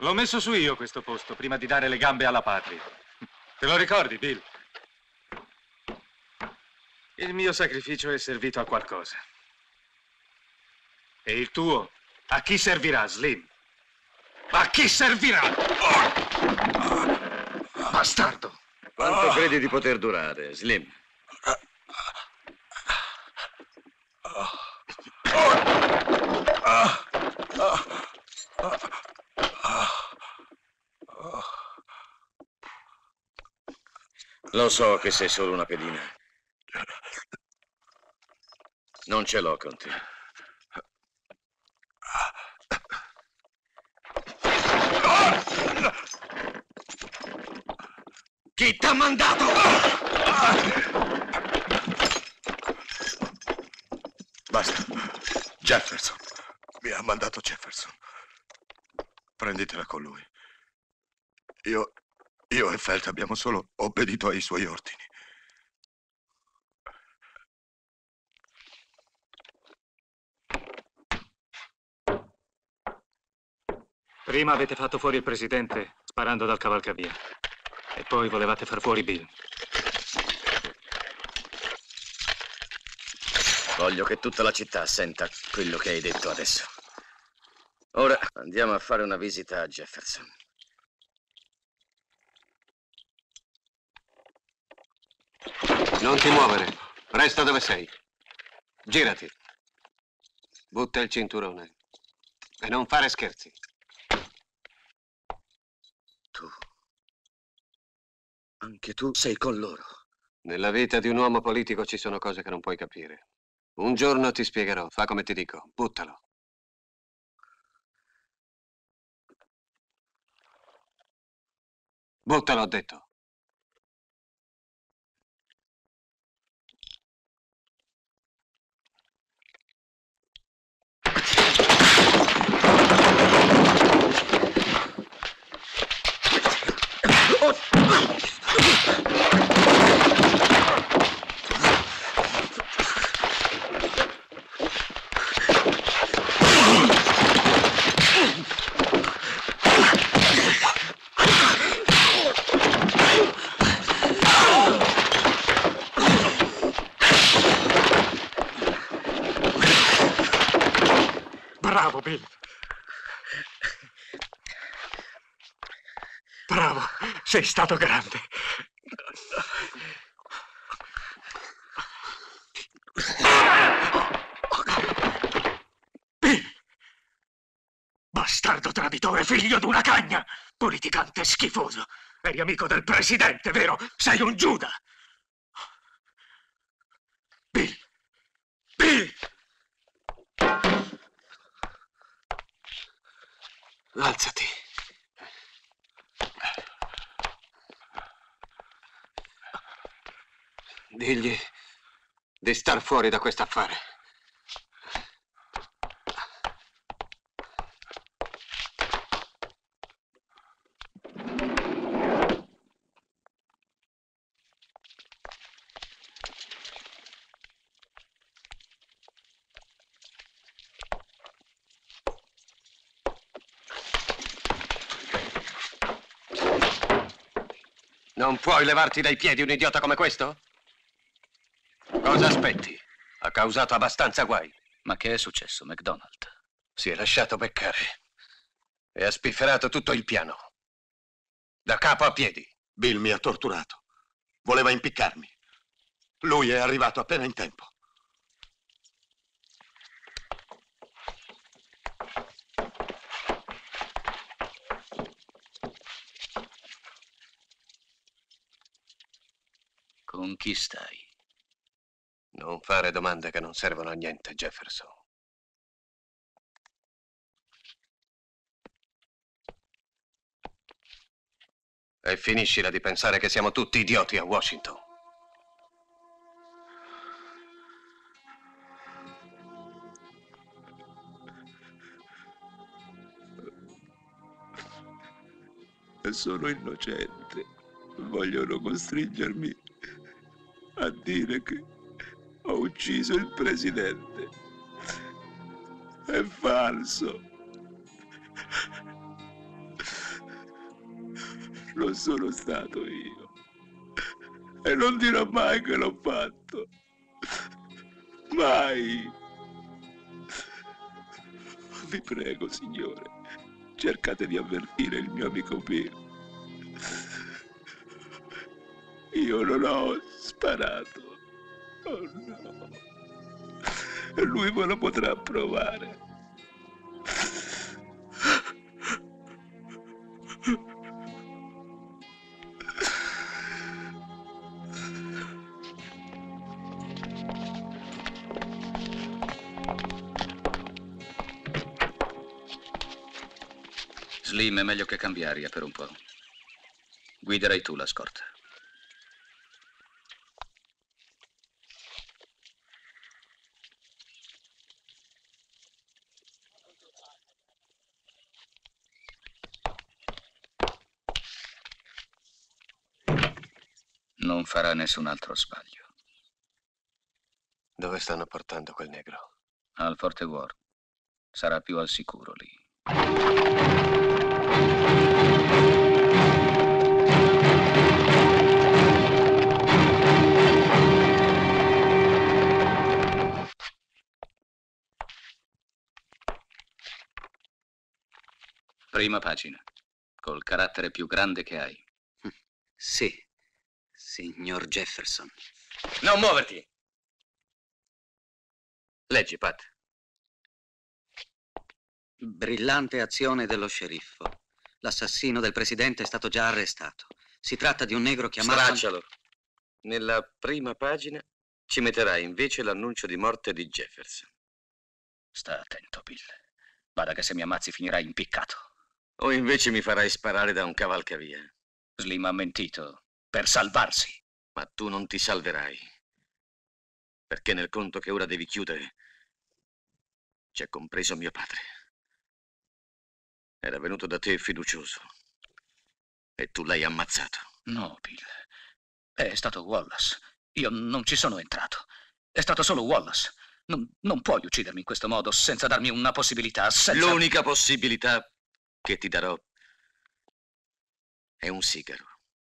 L'ho messo su io questo posto, prima di dare le gambe alla patria. Te lo ricordi, Bill? Il mio sacrificio è servito a qualcosa. E il tuo? A chi servirà, Slim? A chi servirà? Bastardo! Quanto credi di poter durare, Slim? Lo so che sei solo una pedina. Non ce l'ho con te. Chi t'ha mandato? Basta. Jefferson. Mi ha mandato Jefferson. Prenditela con lui. Io e Felt abbiamo solo obbedito ai suoi ordini. Prima avete fatto fuori il presidente sparando dal cavalcavia. E poi volevate far fuori Bill. Voglio che tutta la città senta quello che hai detto adesso. Ora andiamo a fare una visita a Jefferson. Non ti muovere. Resta dove sei. Girati. Butta il cinturone. E non fare scherzi. Anche tu sei con loro. Nella vita di un uomo politico ci sono cose che non puoi capire. Un giorno ti spiegherò. Fa come ti dico. Buttalo. Buttalo, ho detto. Bravo, Bill. Bravo, sei stato grande. Bill! Bastardo traditore, figlio d'una cagna! Politicante schifoso. Eri amico del presidente, vero? Sei un Giuda! Bill! Bill! Alzati. Digli di star fuori da questo affare. Non puoi levarti dai piedi un idiota come questo? Cosa aspetti? Ha causato abbastanza guai. Ma che è successo, McDonald? Si è lasciato beccare e ha spifferato tutto il piano. Da capo a piedi. Bill mi ha torturato. Voleva impiccarmi. Lui è arrivato appena in tempo. Con chi stai? Non fare domande che non servono a niente, Jefferson. E finiscila di pensare che siamo tutti idioti a Washington. Sono innocente. Vogliono costringermi a dire che ho ucciso il presidente. È falso. Non sono stato io. E non dirò mai che l'ho fatto. Mai. Vi prego, signore, cercate di avvertire il mio amico Bill. Io non ho sparato. Oh no. Lui me lo potrà provare. Slim, è meglio che cambi aria per un po'. Guiderai tu la scorta. Non farà nessun altro sbaglio. Dove stanno portando quel negro? Al Forte Worth. Sarà più al sicuro lì. Prima pagina. Col carattere più grande che hai. Sì, signor Jefferson. Non muoverti! Leggi, Pat. Brillante azione dello sceriffo. L'assassino del presidente è stato già arrestato. Si tratta di un negro chiamato... Straccialo. Nella prima pagina ci metterai invece l'annuncio di morte di Jefferson. Sta attento, Bill. Bada che se mi ammazzi finirai impiccato. O invece mi farai sparare da un cavalcavia. Slim ha mentito per salvarsi. Ma tu non ti salverai. Perché nel conto che ora devi chiudere c'è compreso mio padre. Era venuto da te fiducioso. E tu l'hai ammazzato. No, Bill. È stato Wallace. Io non ci sono entrato. È stato solo Wallace. Non puoi uccidermi in questo modo senza darmi una possibilità, senza... L'unica possibilità che ti darò è un sigaro.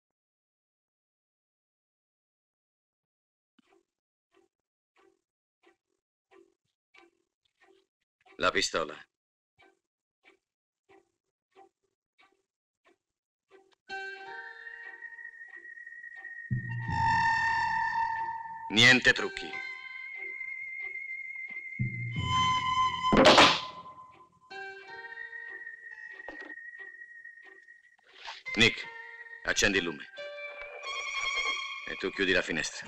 La pistola. Niente trucchi. Nick, accendi il lume. E tu chiudi la finestra.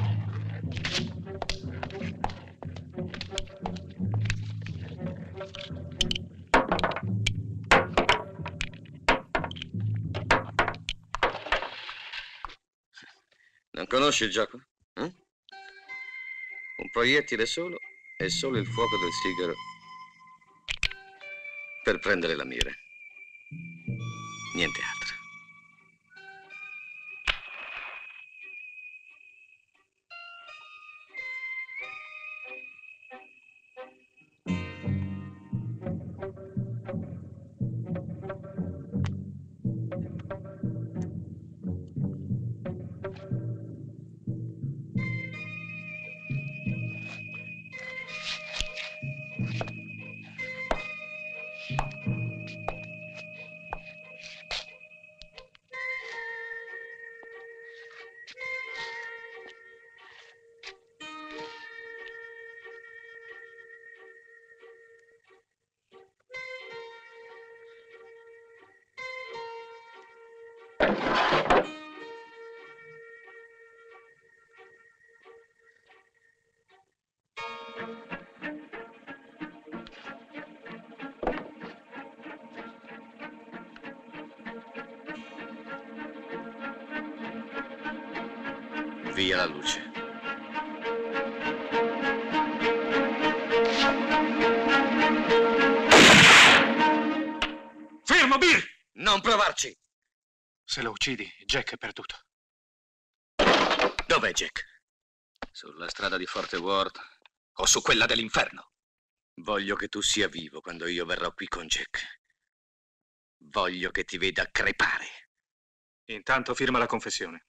Non conosci il gioco? Un proiettile solo e solo il fuoco del sigaro per prendere la mira. Niente altro. Via la luce. Fermo, Bill! Non provarci! Se lo uccidi, Jack è perduto. Dov'è Jack? Sulla strada di Forte Worth o su quella dell'inferno. Voglio che tu sia vivo quando io verrò qui con Jack. Voglio che ti veda crepare. Intanto firma la confessione.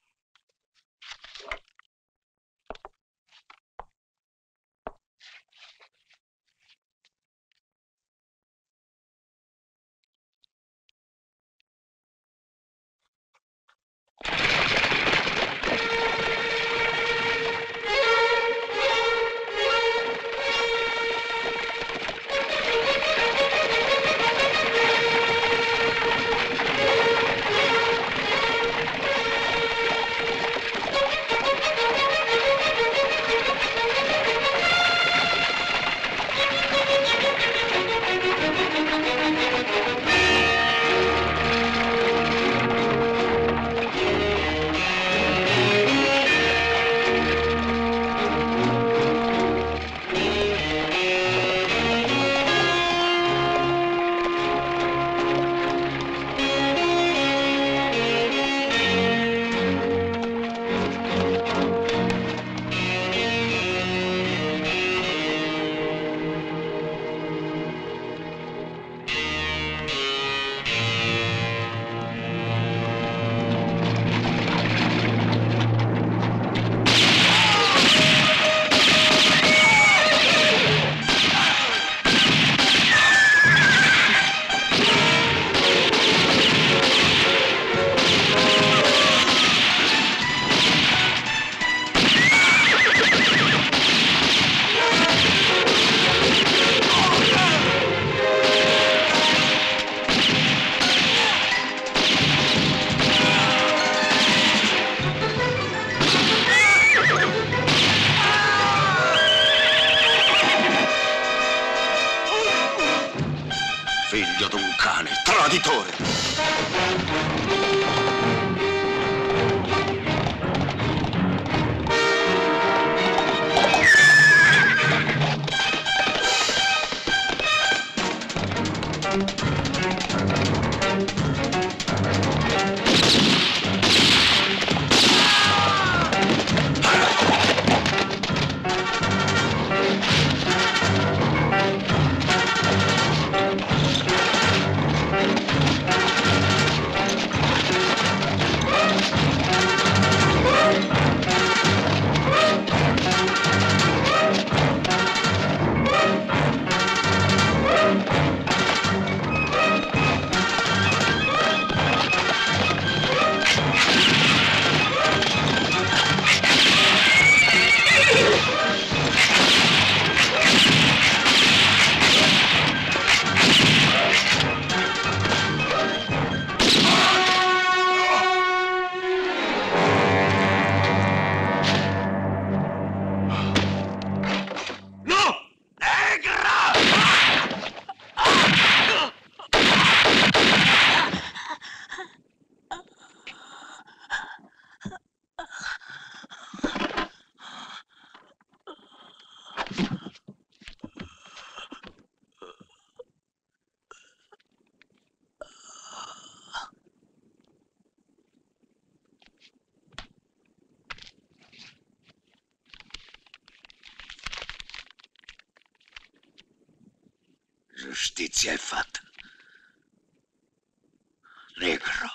Figlio d'un cane, traditore! Giustizia è fatta. Negro.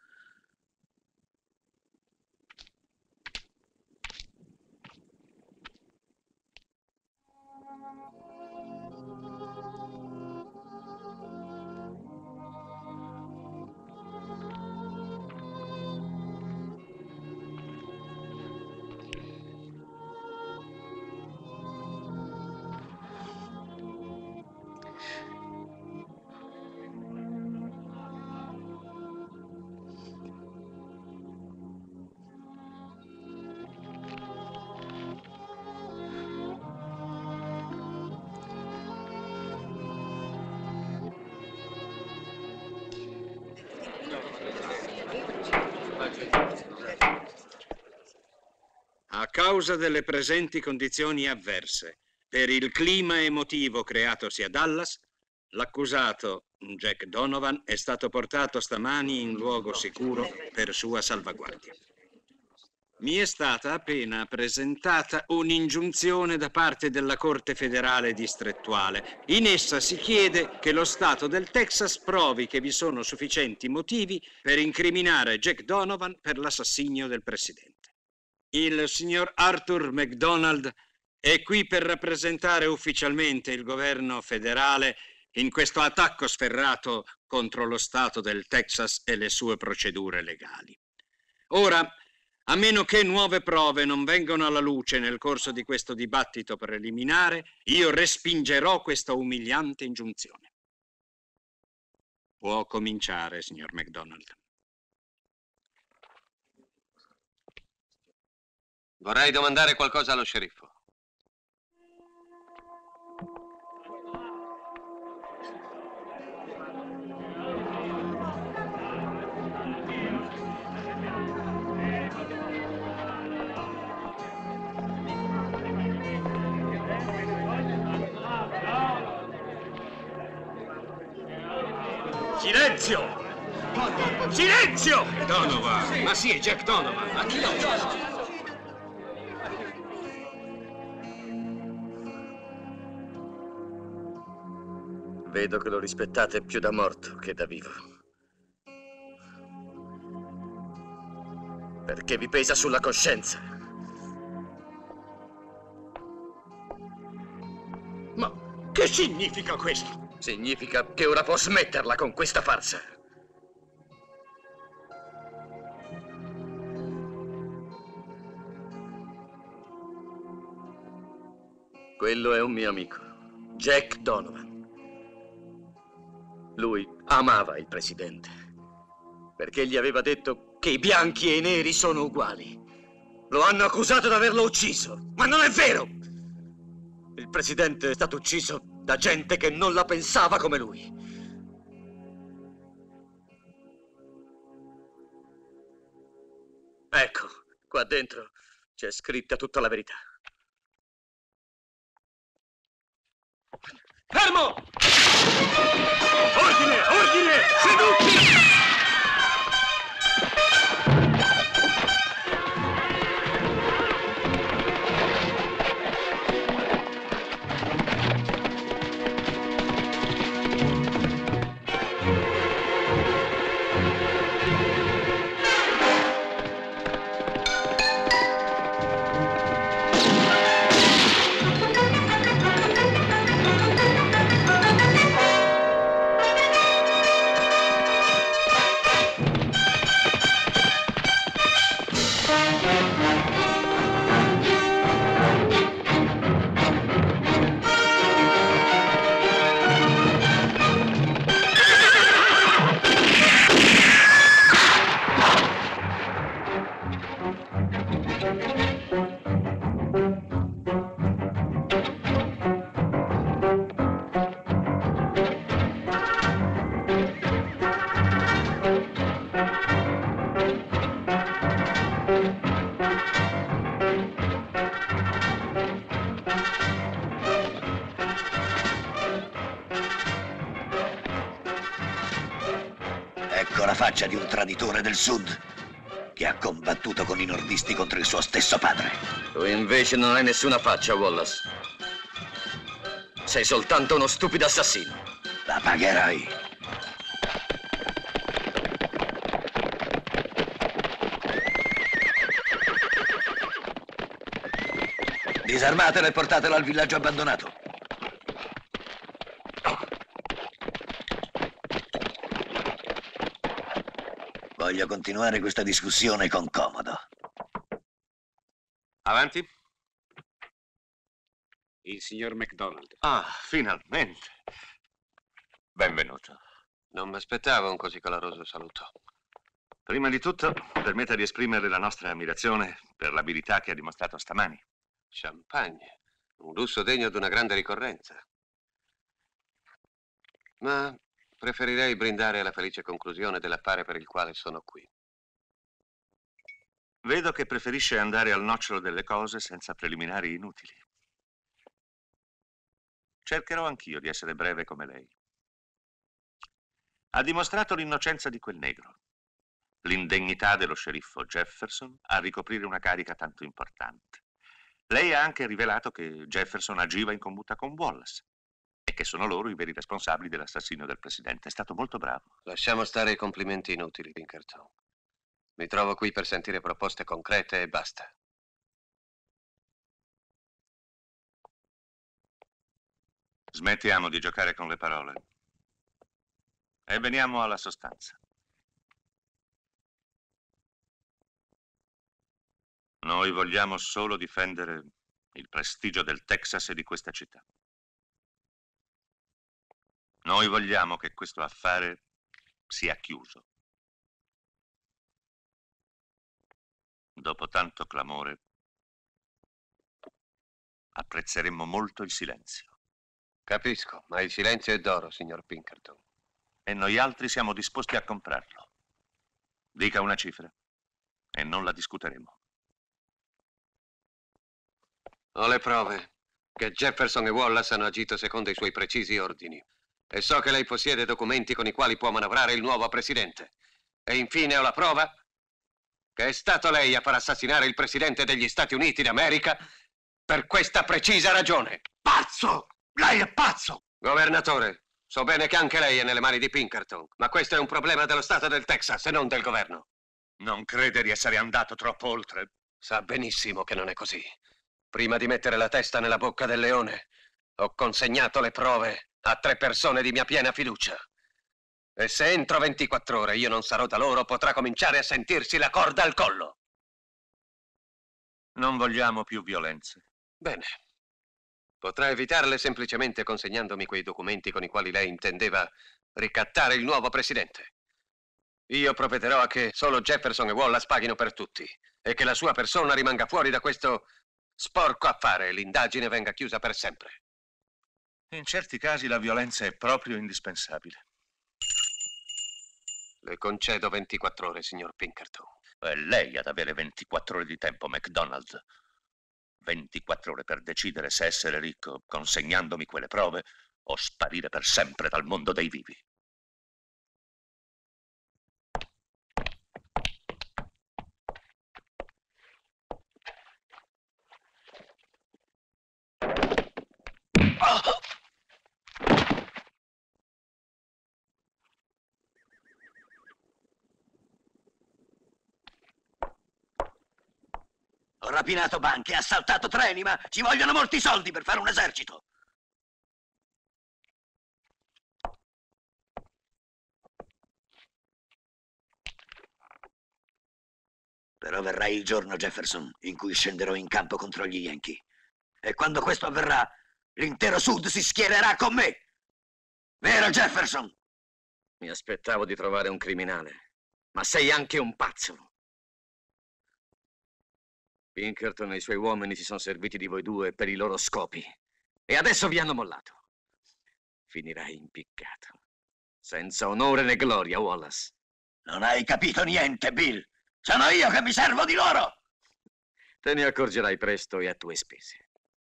A causa delle presenti condizioni avverse, per il clima emotivo creatosi a Dallas, l'accusato, Jack Donovan, è stato portato stamani in luogo sicuro per sua salvaguardia. Mi è stata appena presentata un'ingiunzione da parte della Corte federale distrettuale. In essa si chiede che lo Stato del Texas provi che vi sono sufficienti motivi per incriminare Jack Donovan per l'assassinio del presidente. Il signor Arthur McDonald è qui per rappresentare ufficialmente il governo federale in questo attacco sferrato contro lo Stato del Texas e le sue procedure legali. Ora, a meno che nuove prove non vengano alla luce nel corso di questo dibattito preliminare, io respingerò questa umiliante ingiunzione. Può cominciare, signor McDonald. Vorrei domandare qualcosa allo sceriffo. Silenzio! Silenzio! Donovan! Ma sì, è Jack Donovan. Ma chi l'ha ucciso? Vedo che lo rispettate più da morto che da vivo. Perché vi pesa sulla coscienza. Ma che significa questo? Significa che ora può smetterla con questa farsa. Quello è un mio amico, Jack Donovan. Lui amava il presidente, perché gli aveva detto che i bianchi e i neri sono uguali. Lo hanno accusato di averlo ucciso, ma non è vero! Il presidente è stato ucciso da gente che non la pensava come lui. Ecco, qua dentro c'è scritta tutta la verità. Fermo! Ordine! Ordine! Seduti! Ecco la faccia di un traditore del Sud che ha combattuto con i nordisti contro il suo stesso padre. Tu invece non hai nessuna faccia, Wallace. Sei soltanto uno stupido assassino. La pagherai. Disarmatelo e portatelo al villaggio abbandonato. Voglio continuare questa discussione con comodo. Avanti. Il signor McDonald. Ah, finalmente. Benvenuto. Non mi aspettavo un così caloroso saluto. Prima di tutto, permetta di esprimere la nostra ammirazione per l'abilità che ha dimostrato stamani. Champagne, un lusso degno di una grande ricorrenza. Ma preferirei brindare alla felice conclusione dell'affare per il quale sono qui. Vedo che preferisce andare al nocciolo delle cose senza preliminari inutili. Cercherò anch'io di essere breve come lei. Ha dimostrato l'innocenza di quel negro. l'indegnità dello sceriffo Jefferson a ricoprire una carica tanto importante. Lei ha anche rivelato che Jefferson agiva in commutta con Wallace e che sono loro i veri responsabili dell'assassinio del presidente. È stato molto bravo. Lasciamo stare i complimenti inutili, Pinkerton. Mi trovo qui per sentire proposte concrete e basta. Smettiamo di giocare con le parole e veniamo alla sostanza. Noi vogliamo solo difendere il prestigio del Texas e di questa città. Noi vogliamo che questo affare sia chiuso. Dopo tanto clamore, apprezzeremmo molto il silenzio. Capisco, ma il silenzio è d'oro, signor Pinkerton. E noi altri siamo disposti a comprarlo. Dica una cifra e non la discuteremo. Ho le prove che Jefferson e Wallace hanno agito secondo i suoi precisi ordini. E so che lei possiede documenti con i quali può manovrare il nuovo presidente. E infine ho la prova che è stato lei a far assassinare il presidente degli Stati Uniti d'America per questa precisa ragione. Pazzo! Lei è pazzo! Governatore, so bene che anche lei è nelle mani di Pinkerton, ma questo è un problema dello Stato del Texas e non del governo. Non crede di essere andato troppo oltre? Sa benissimo che non è così. Prima di mettere la testa nella bocca del leone, ho consegnato le prove a 3 persone di mia piena fiducia. E se entro 24 ore io non sarò da loro, potrà cominciare a sentirsi la corda al collo. Non vogliamo più violenze. Bene. Potrà evitarle semplicemente consegnandomi quei documenti con i quali lei intendeva ricattare il nuovo presidente. Io provvederò a che solo Jefferson e Wallace paghino per tutti e che la sua persona rimanga fuori da questo sporco affare e l'indagine venga chiusa per sempre. In certi casi la violenza è proprio indispensabile. Le concedo 24 ore, signor Pinkerton. È lei ad avere 24 ore di tempo, MacDonald. 24 ore per decidere se essere ricco consegnandomi quelle prove o sparire per sempre dal mondo dei vivi. Ho rapinato banche, assaltato treni, ma ci vogliono molti soldi per fare un esercito. Però verrà il giorno, Jefferson, in cui scenderò in campo contro gli Yankee. E quando questo avverrà, l'intero Sud si schiererà con me. Vero, Jefferson? Mi aspettavo di trovare un criminale, ma sei anche un pazzo. Pinkerton e i suoi uomini si sono serviti di voi due per i loro scopi e adesso vi hanno mollato. Finirai impiccato, senza onore né gloria, Wallace. Non hai capito niente, Bill. Sono io che mi servo di loro. Te ne accorgerai presto e a tue spese.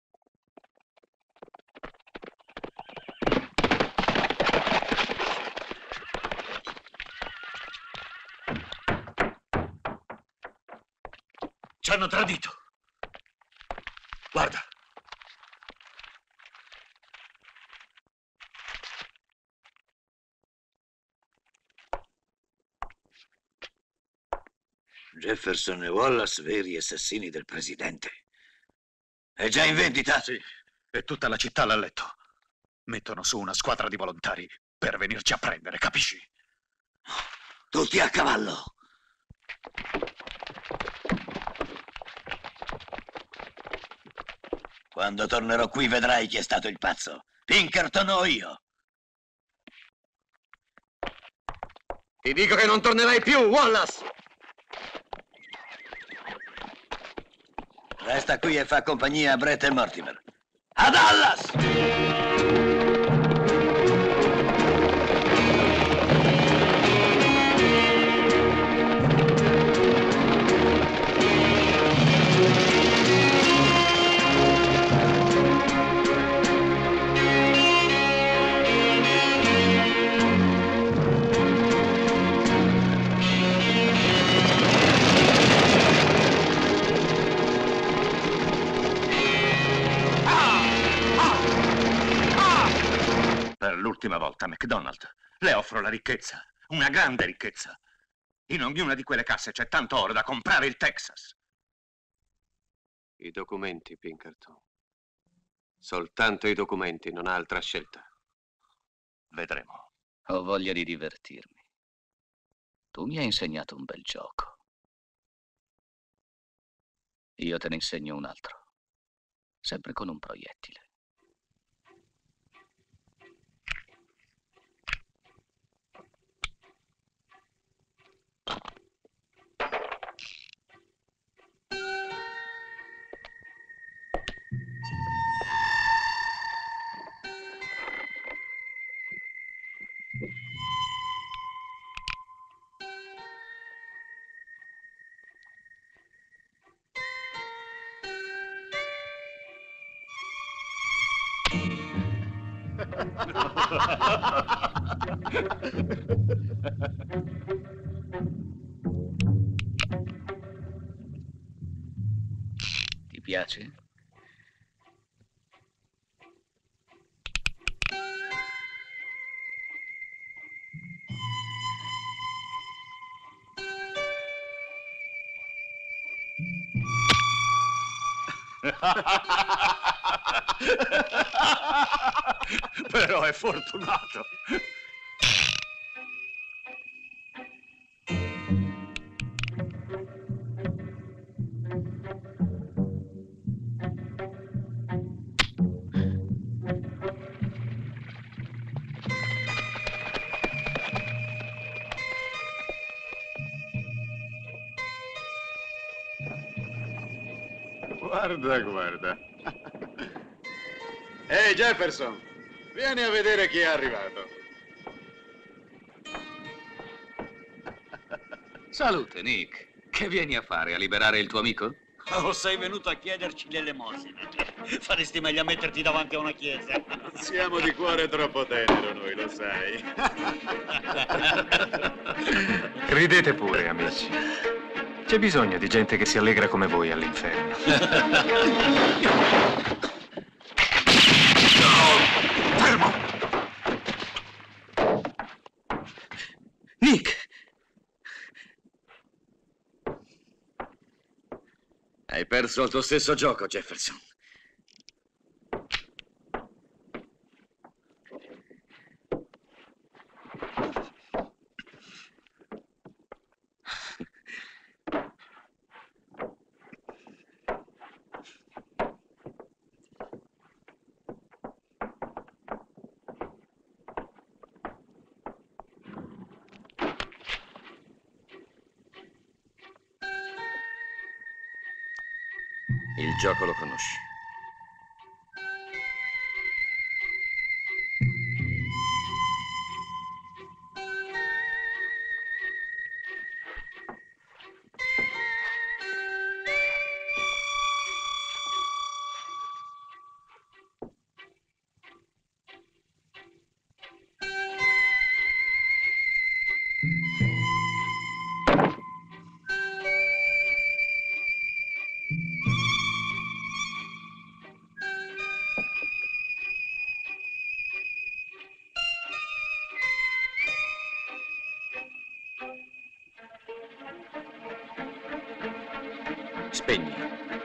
Ci hanno tradito. Guarda. Jefferson e Wallace, veri assassini del presidente. È già in vendita? Sì, e tutta la città l'ha letto. Mettono su una squadra di volontari per venirci a prendere, capisci? Tutti a cavallo. Quando tornerò qui vedrai chi è stato il pazzo. Pinkerton o io. Ti dico che non tornerai più, Wallace! Resta qui e fa compagnia a Brett e Mortimer. A Dallas! Per l'ultima volta, McDonald, le offro la ricchezza, una grande ricchezza. In ognuna di quelle casse c'è tanto oro da comprare il Texas. I documenti, Pinkerton. Soltanto i documenti, non ha altra scelta. Vedremo. Ho voglia di divertirmi. Tu mi hai insegnato un bel gioco. Io te ne insegno un altro. Sempre con un proiettile. Ti piace? Però è fortunato. Guarda, guarda. Ehi, Jefferson, vieni a vedere chi è arrivato. Salute, Nick. Che vieni a fare? A liberare il tuo amico? O sei venuto a chiederci l'elemosina? Faresti meglio a metterti davanti a una chiesa. Siamo di cuore troppo tenero noi, lo sai. Ridete pure, amici. C'è bisogno di gente che si allegra come voi all'inferno. Fermo! Nick! Hai perso il tuo stesso gioco, Jefferson. Il gioco lo conosci. Spegni.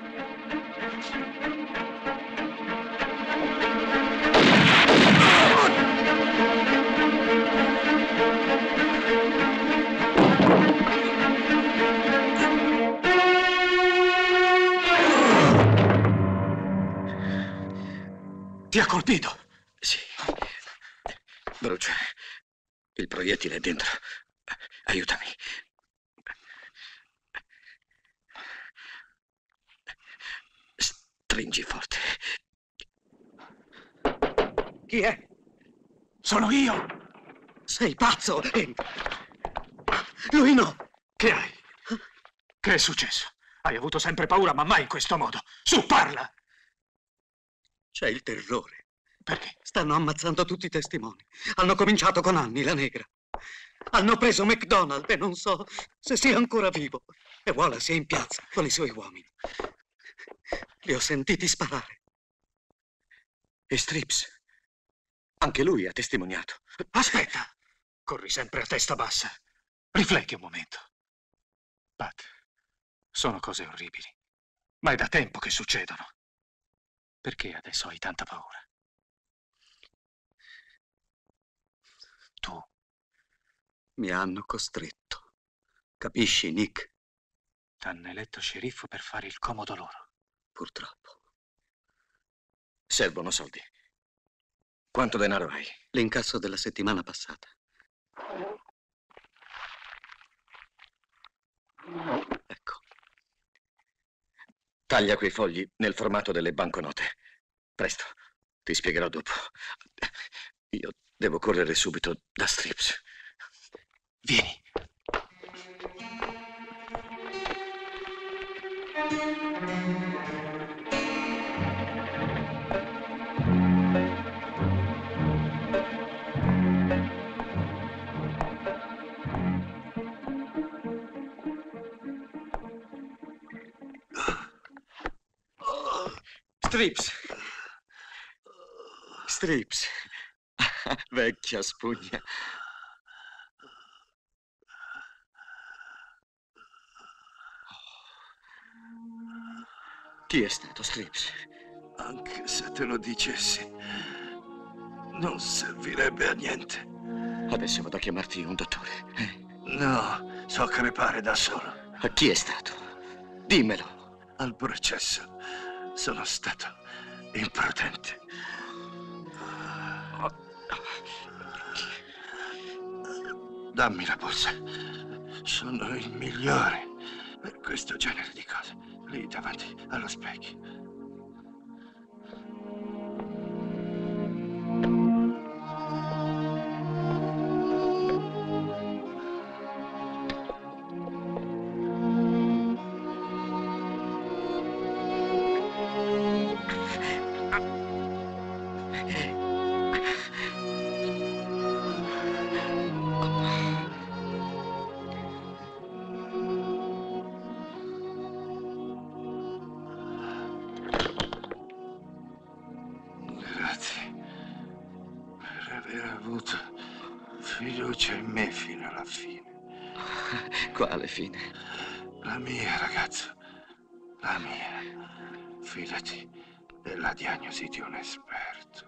Ti ha colpito? Sì. Brucia. Il proiettile è dentro. Aiutami. Stringi forte. Chi è? Sono io. Sei pazzo! Lui no! Che hai? Che è successo? Hai avuto sempre paura, ma mai in questo modo. Su, parla! C'è il terrore. Perché? Stanno ammazzando tutti i testimoni. Hanno cominciato con Annie, la negra. Hanno preso McDonald e non so se sia ancora vivo. E Wallace è in piazza con i suoi uomini. Li ho sentiti sparare. E Strips Anche lui ha testimoniato. Aspetta! Corri sempre a testa bassa. Rifletti un momento. Pat, sono cose orribili, ma è da tempo che succedono. Perché adesso hai tanta paura? Tu. Mi hanno costretto. Capisci, Nick? T'hanno eletto sceriffo per fare il comodo loro. Purtroppo. Servono soldi. Quanto denaro hai? L'incasso della settimana passata. Ecco. Taglia quei fogli nel formato delle banconote. Presto, ti spiegherò dopo. Io devo correre subito da Strips. Vieni. Strips. Strips. Vecchia spugna. Chi è stato Strips? Anche se te lo dicessi, non servirebbe a niente. Adesso vado a chiamarti un dottore. No, so crepare da solo. A chi è stato? Dimmelo. Al processo sono stato imprudente. Dammi la borsa. Sono il migliore per questo genere di cose. Lì davanti allo specchio. Grazie per aver avuto fiducia in me fino alla fine. Quale fine? La mia, ragazzo. La mia. Fidati della diagnosi di un esperto.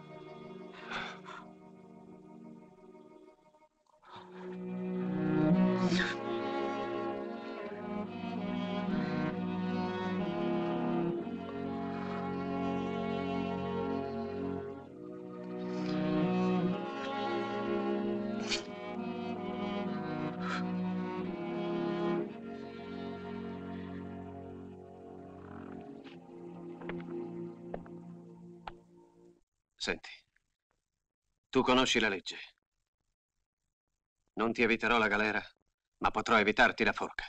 Senti, tu conosci la legge. Non ti eviterò la galera, ma potrò evitarti la forca.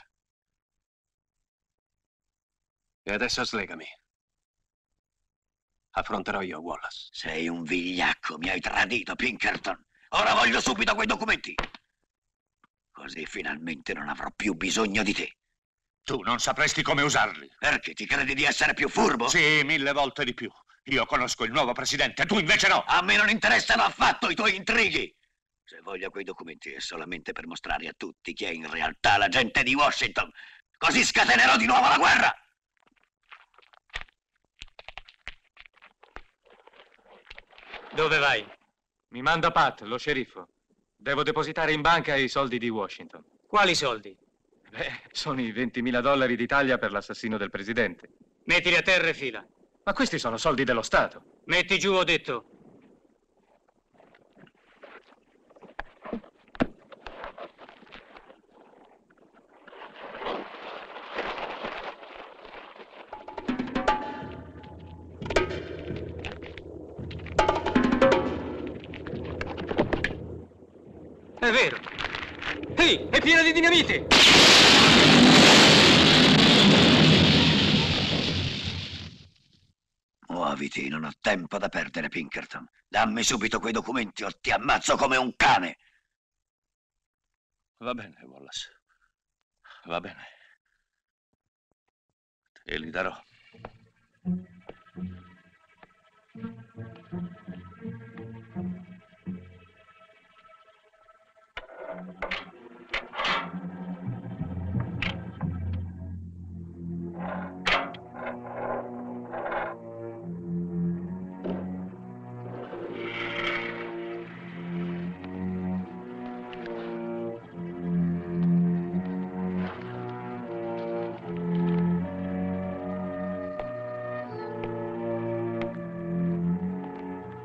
E adesso slegami. Affronterò io Wallace. Sei un vigliacco, mi hai tradito, Pinkerton. Ora voglio subito quei documenti. Così finalmente non avrò più bisogno di te. Tu non sapresti come usarli. Perché ti credi di essere più furbo? Sì, 1000 volte di più. Io conosco il nuovo presidente, tu invece no. A me non interessano affatto i tuoi intrighi. Se voglio quei documenti è solamente per mostrare a tutti chi è in realtà l'agente di Washington. Così scatenerò di nuovo la guerra. Dove vai? Mi manda Pat, lo sceriffo. Devo depositare in banca i soldi di Washington. Quali soldi? Beh, sono i $20.000 d'Italia per l'assassino del presidente. Mettili a terra e fila. Ma questi sono soldi dello Stato. Metti giù, ho detto. È vero. Ehi, è piena di dinamite! Muoviti, non ho tempo da perdere, Pinkerton. Dammi subito quei documenti o ti ammazzo come un cane. Va bene, Wallace. Va bene. Te li darò.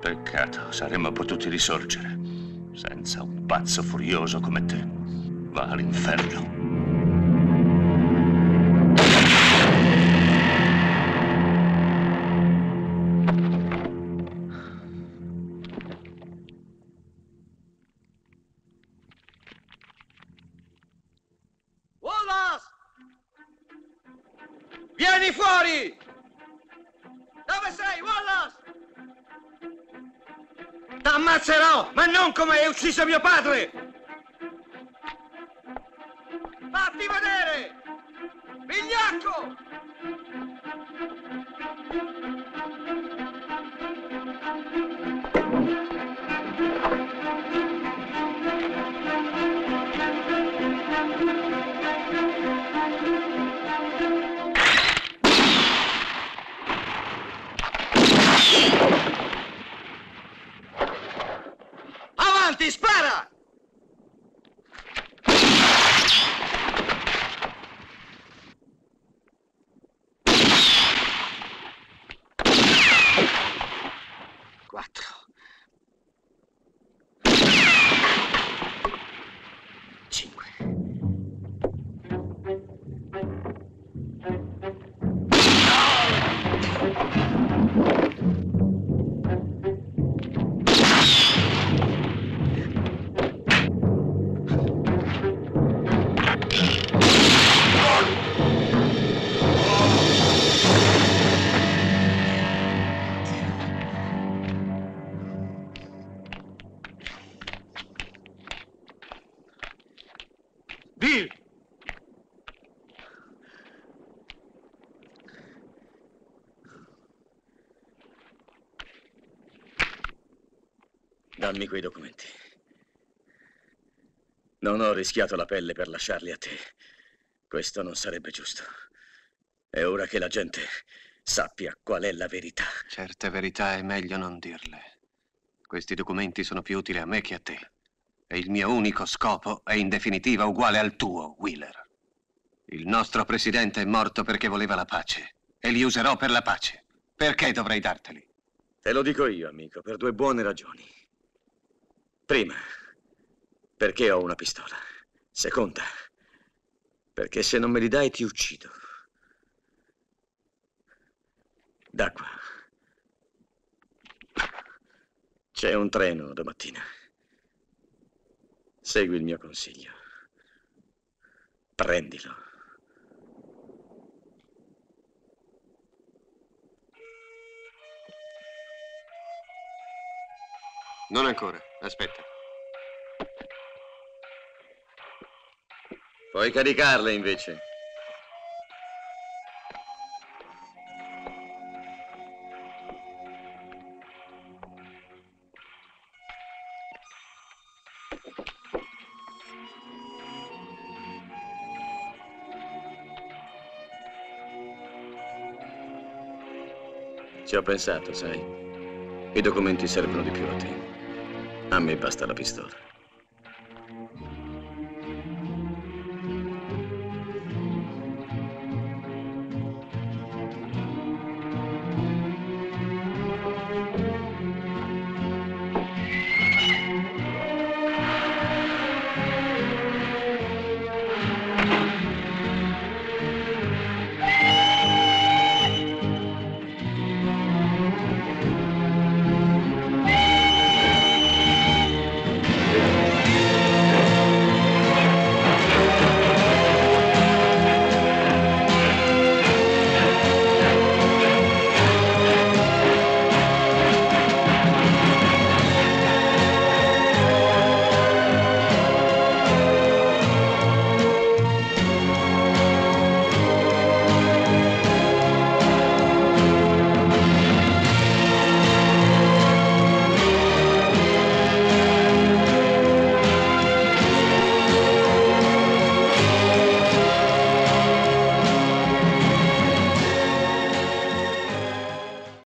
Peccato, saremmo potuti risorgere. Senza un pazzo furioso come te. Va all'inferno. Wallace! Vieni fuori! Dove sei, Wallace? T'ammazzerò, ma non come hai ucciso mio padre! Fatti vedere! Vigliacco! Avanti, spara! Bill! Dammi quei documenti. Non ho rischiato la pelle per lasciarli a te. Questo non sarebbe giusto. È ora che la gente sappia qual è la verità. Certe verità è meglio non dirle. Questi documenti sono più utili a me che a te. E il mio unico scopo è in definitiva uguale al tuo, Wheeler. Il nostro presidente è morto perché voleva la pace. E li userò per la pace. Perché dovrei darteli? Te lo dico io, amico, per due buone ragioni. Prima, perché ho una pistola. Seconda, perché se non me li dai ti uccido. Da qua. C'è un treno domattina. Segui il mio consiglio. Prendilo. Non ancora, aspetta. Puoi caricarle invece. Ci ho pensato, sai. I documenti servono di più a te. A me basta la pistola.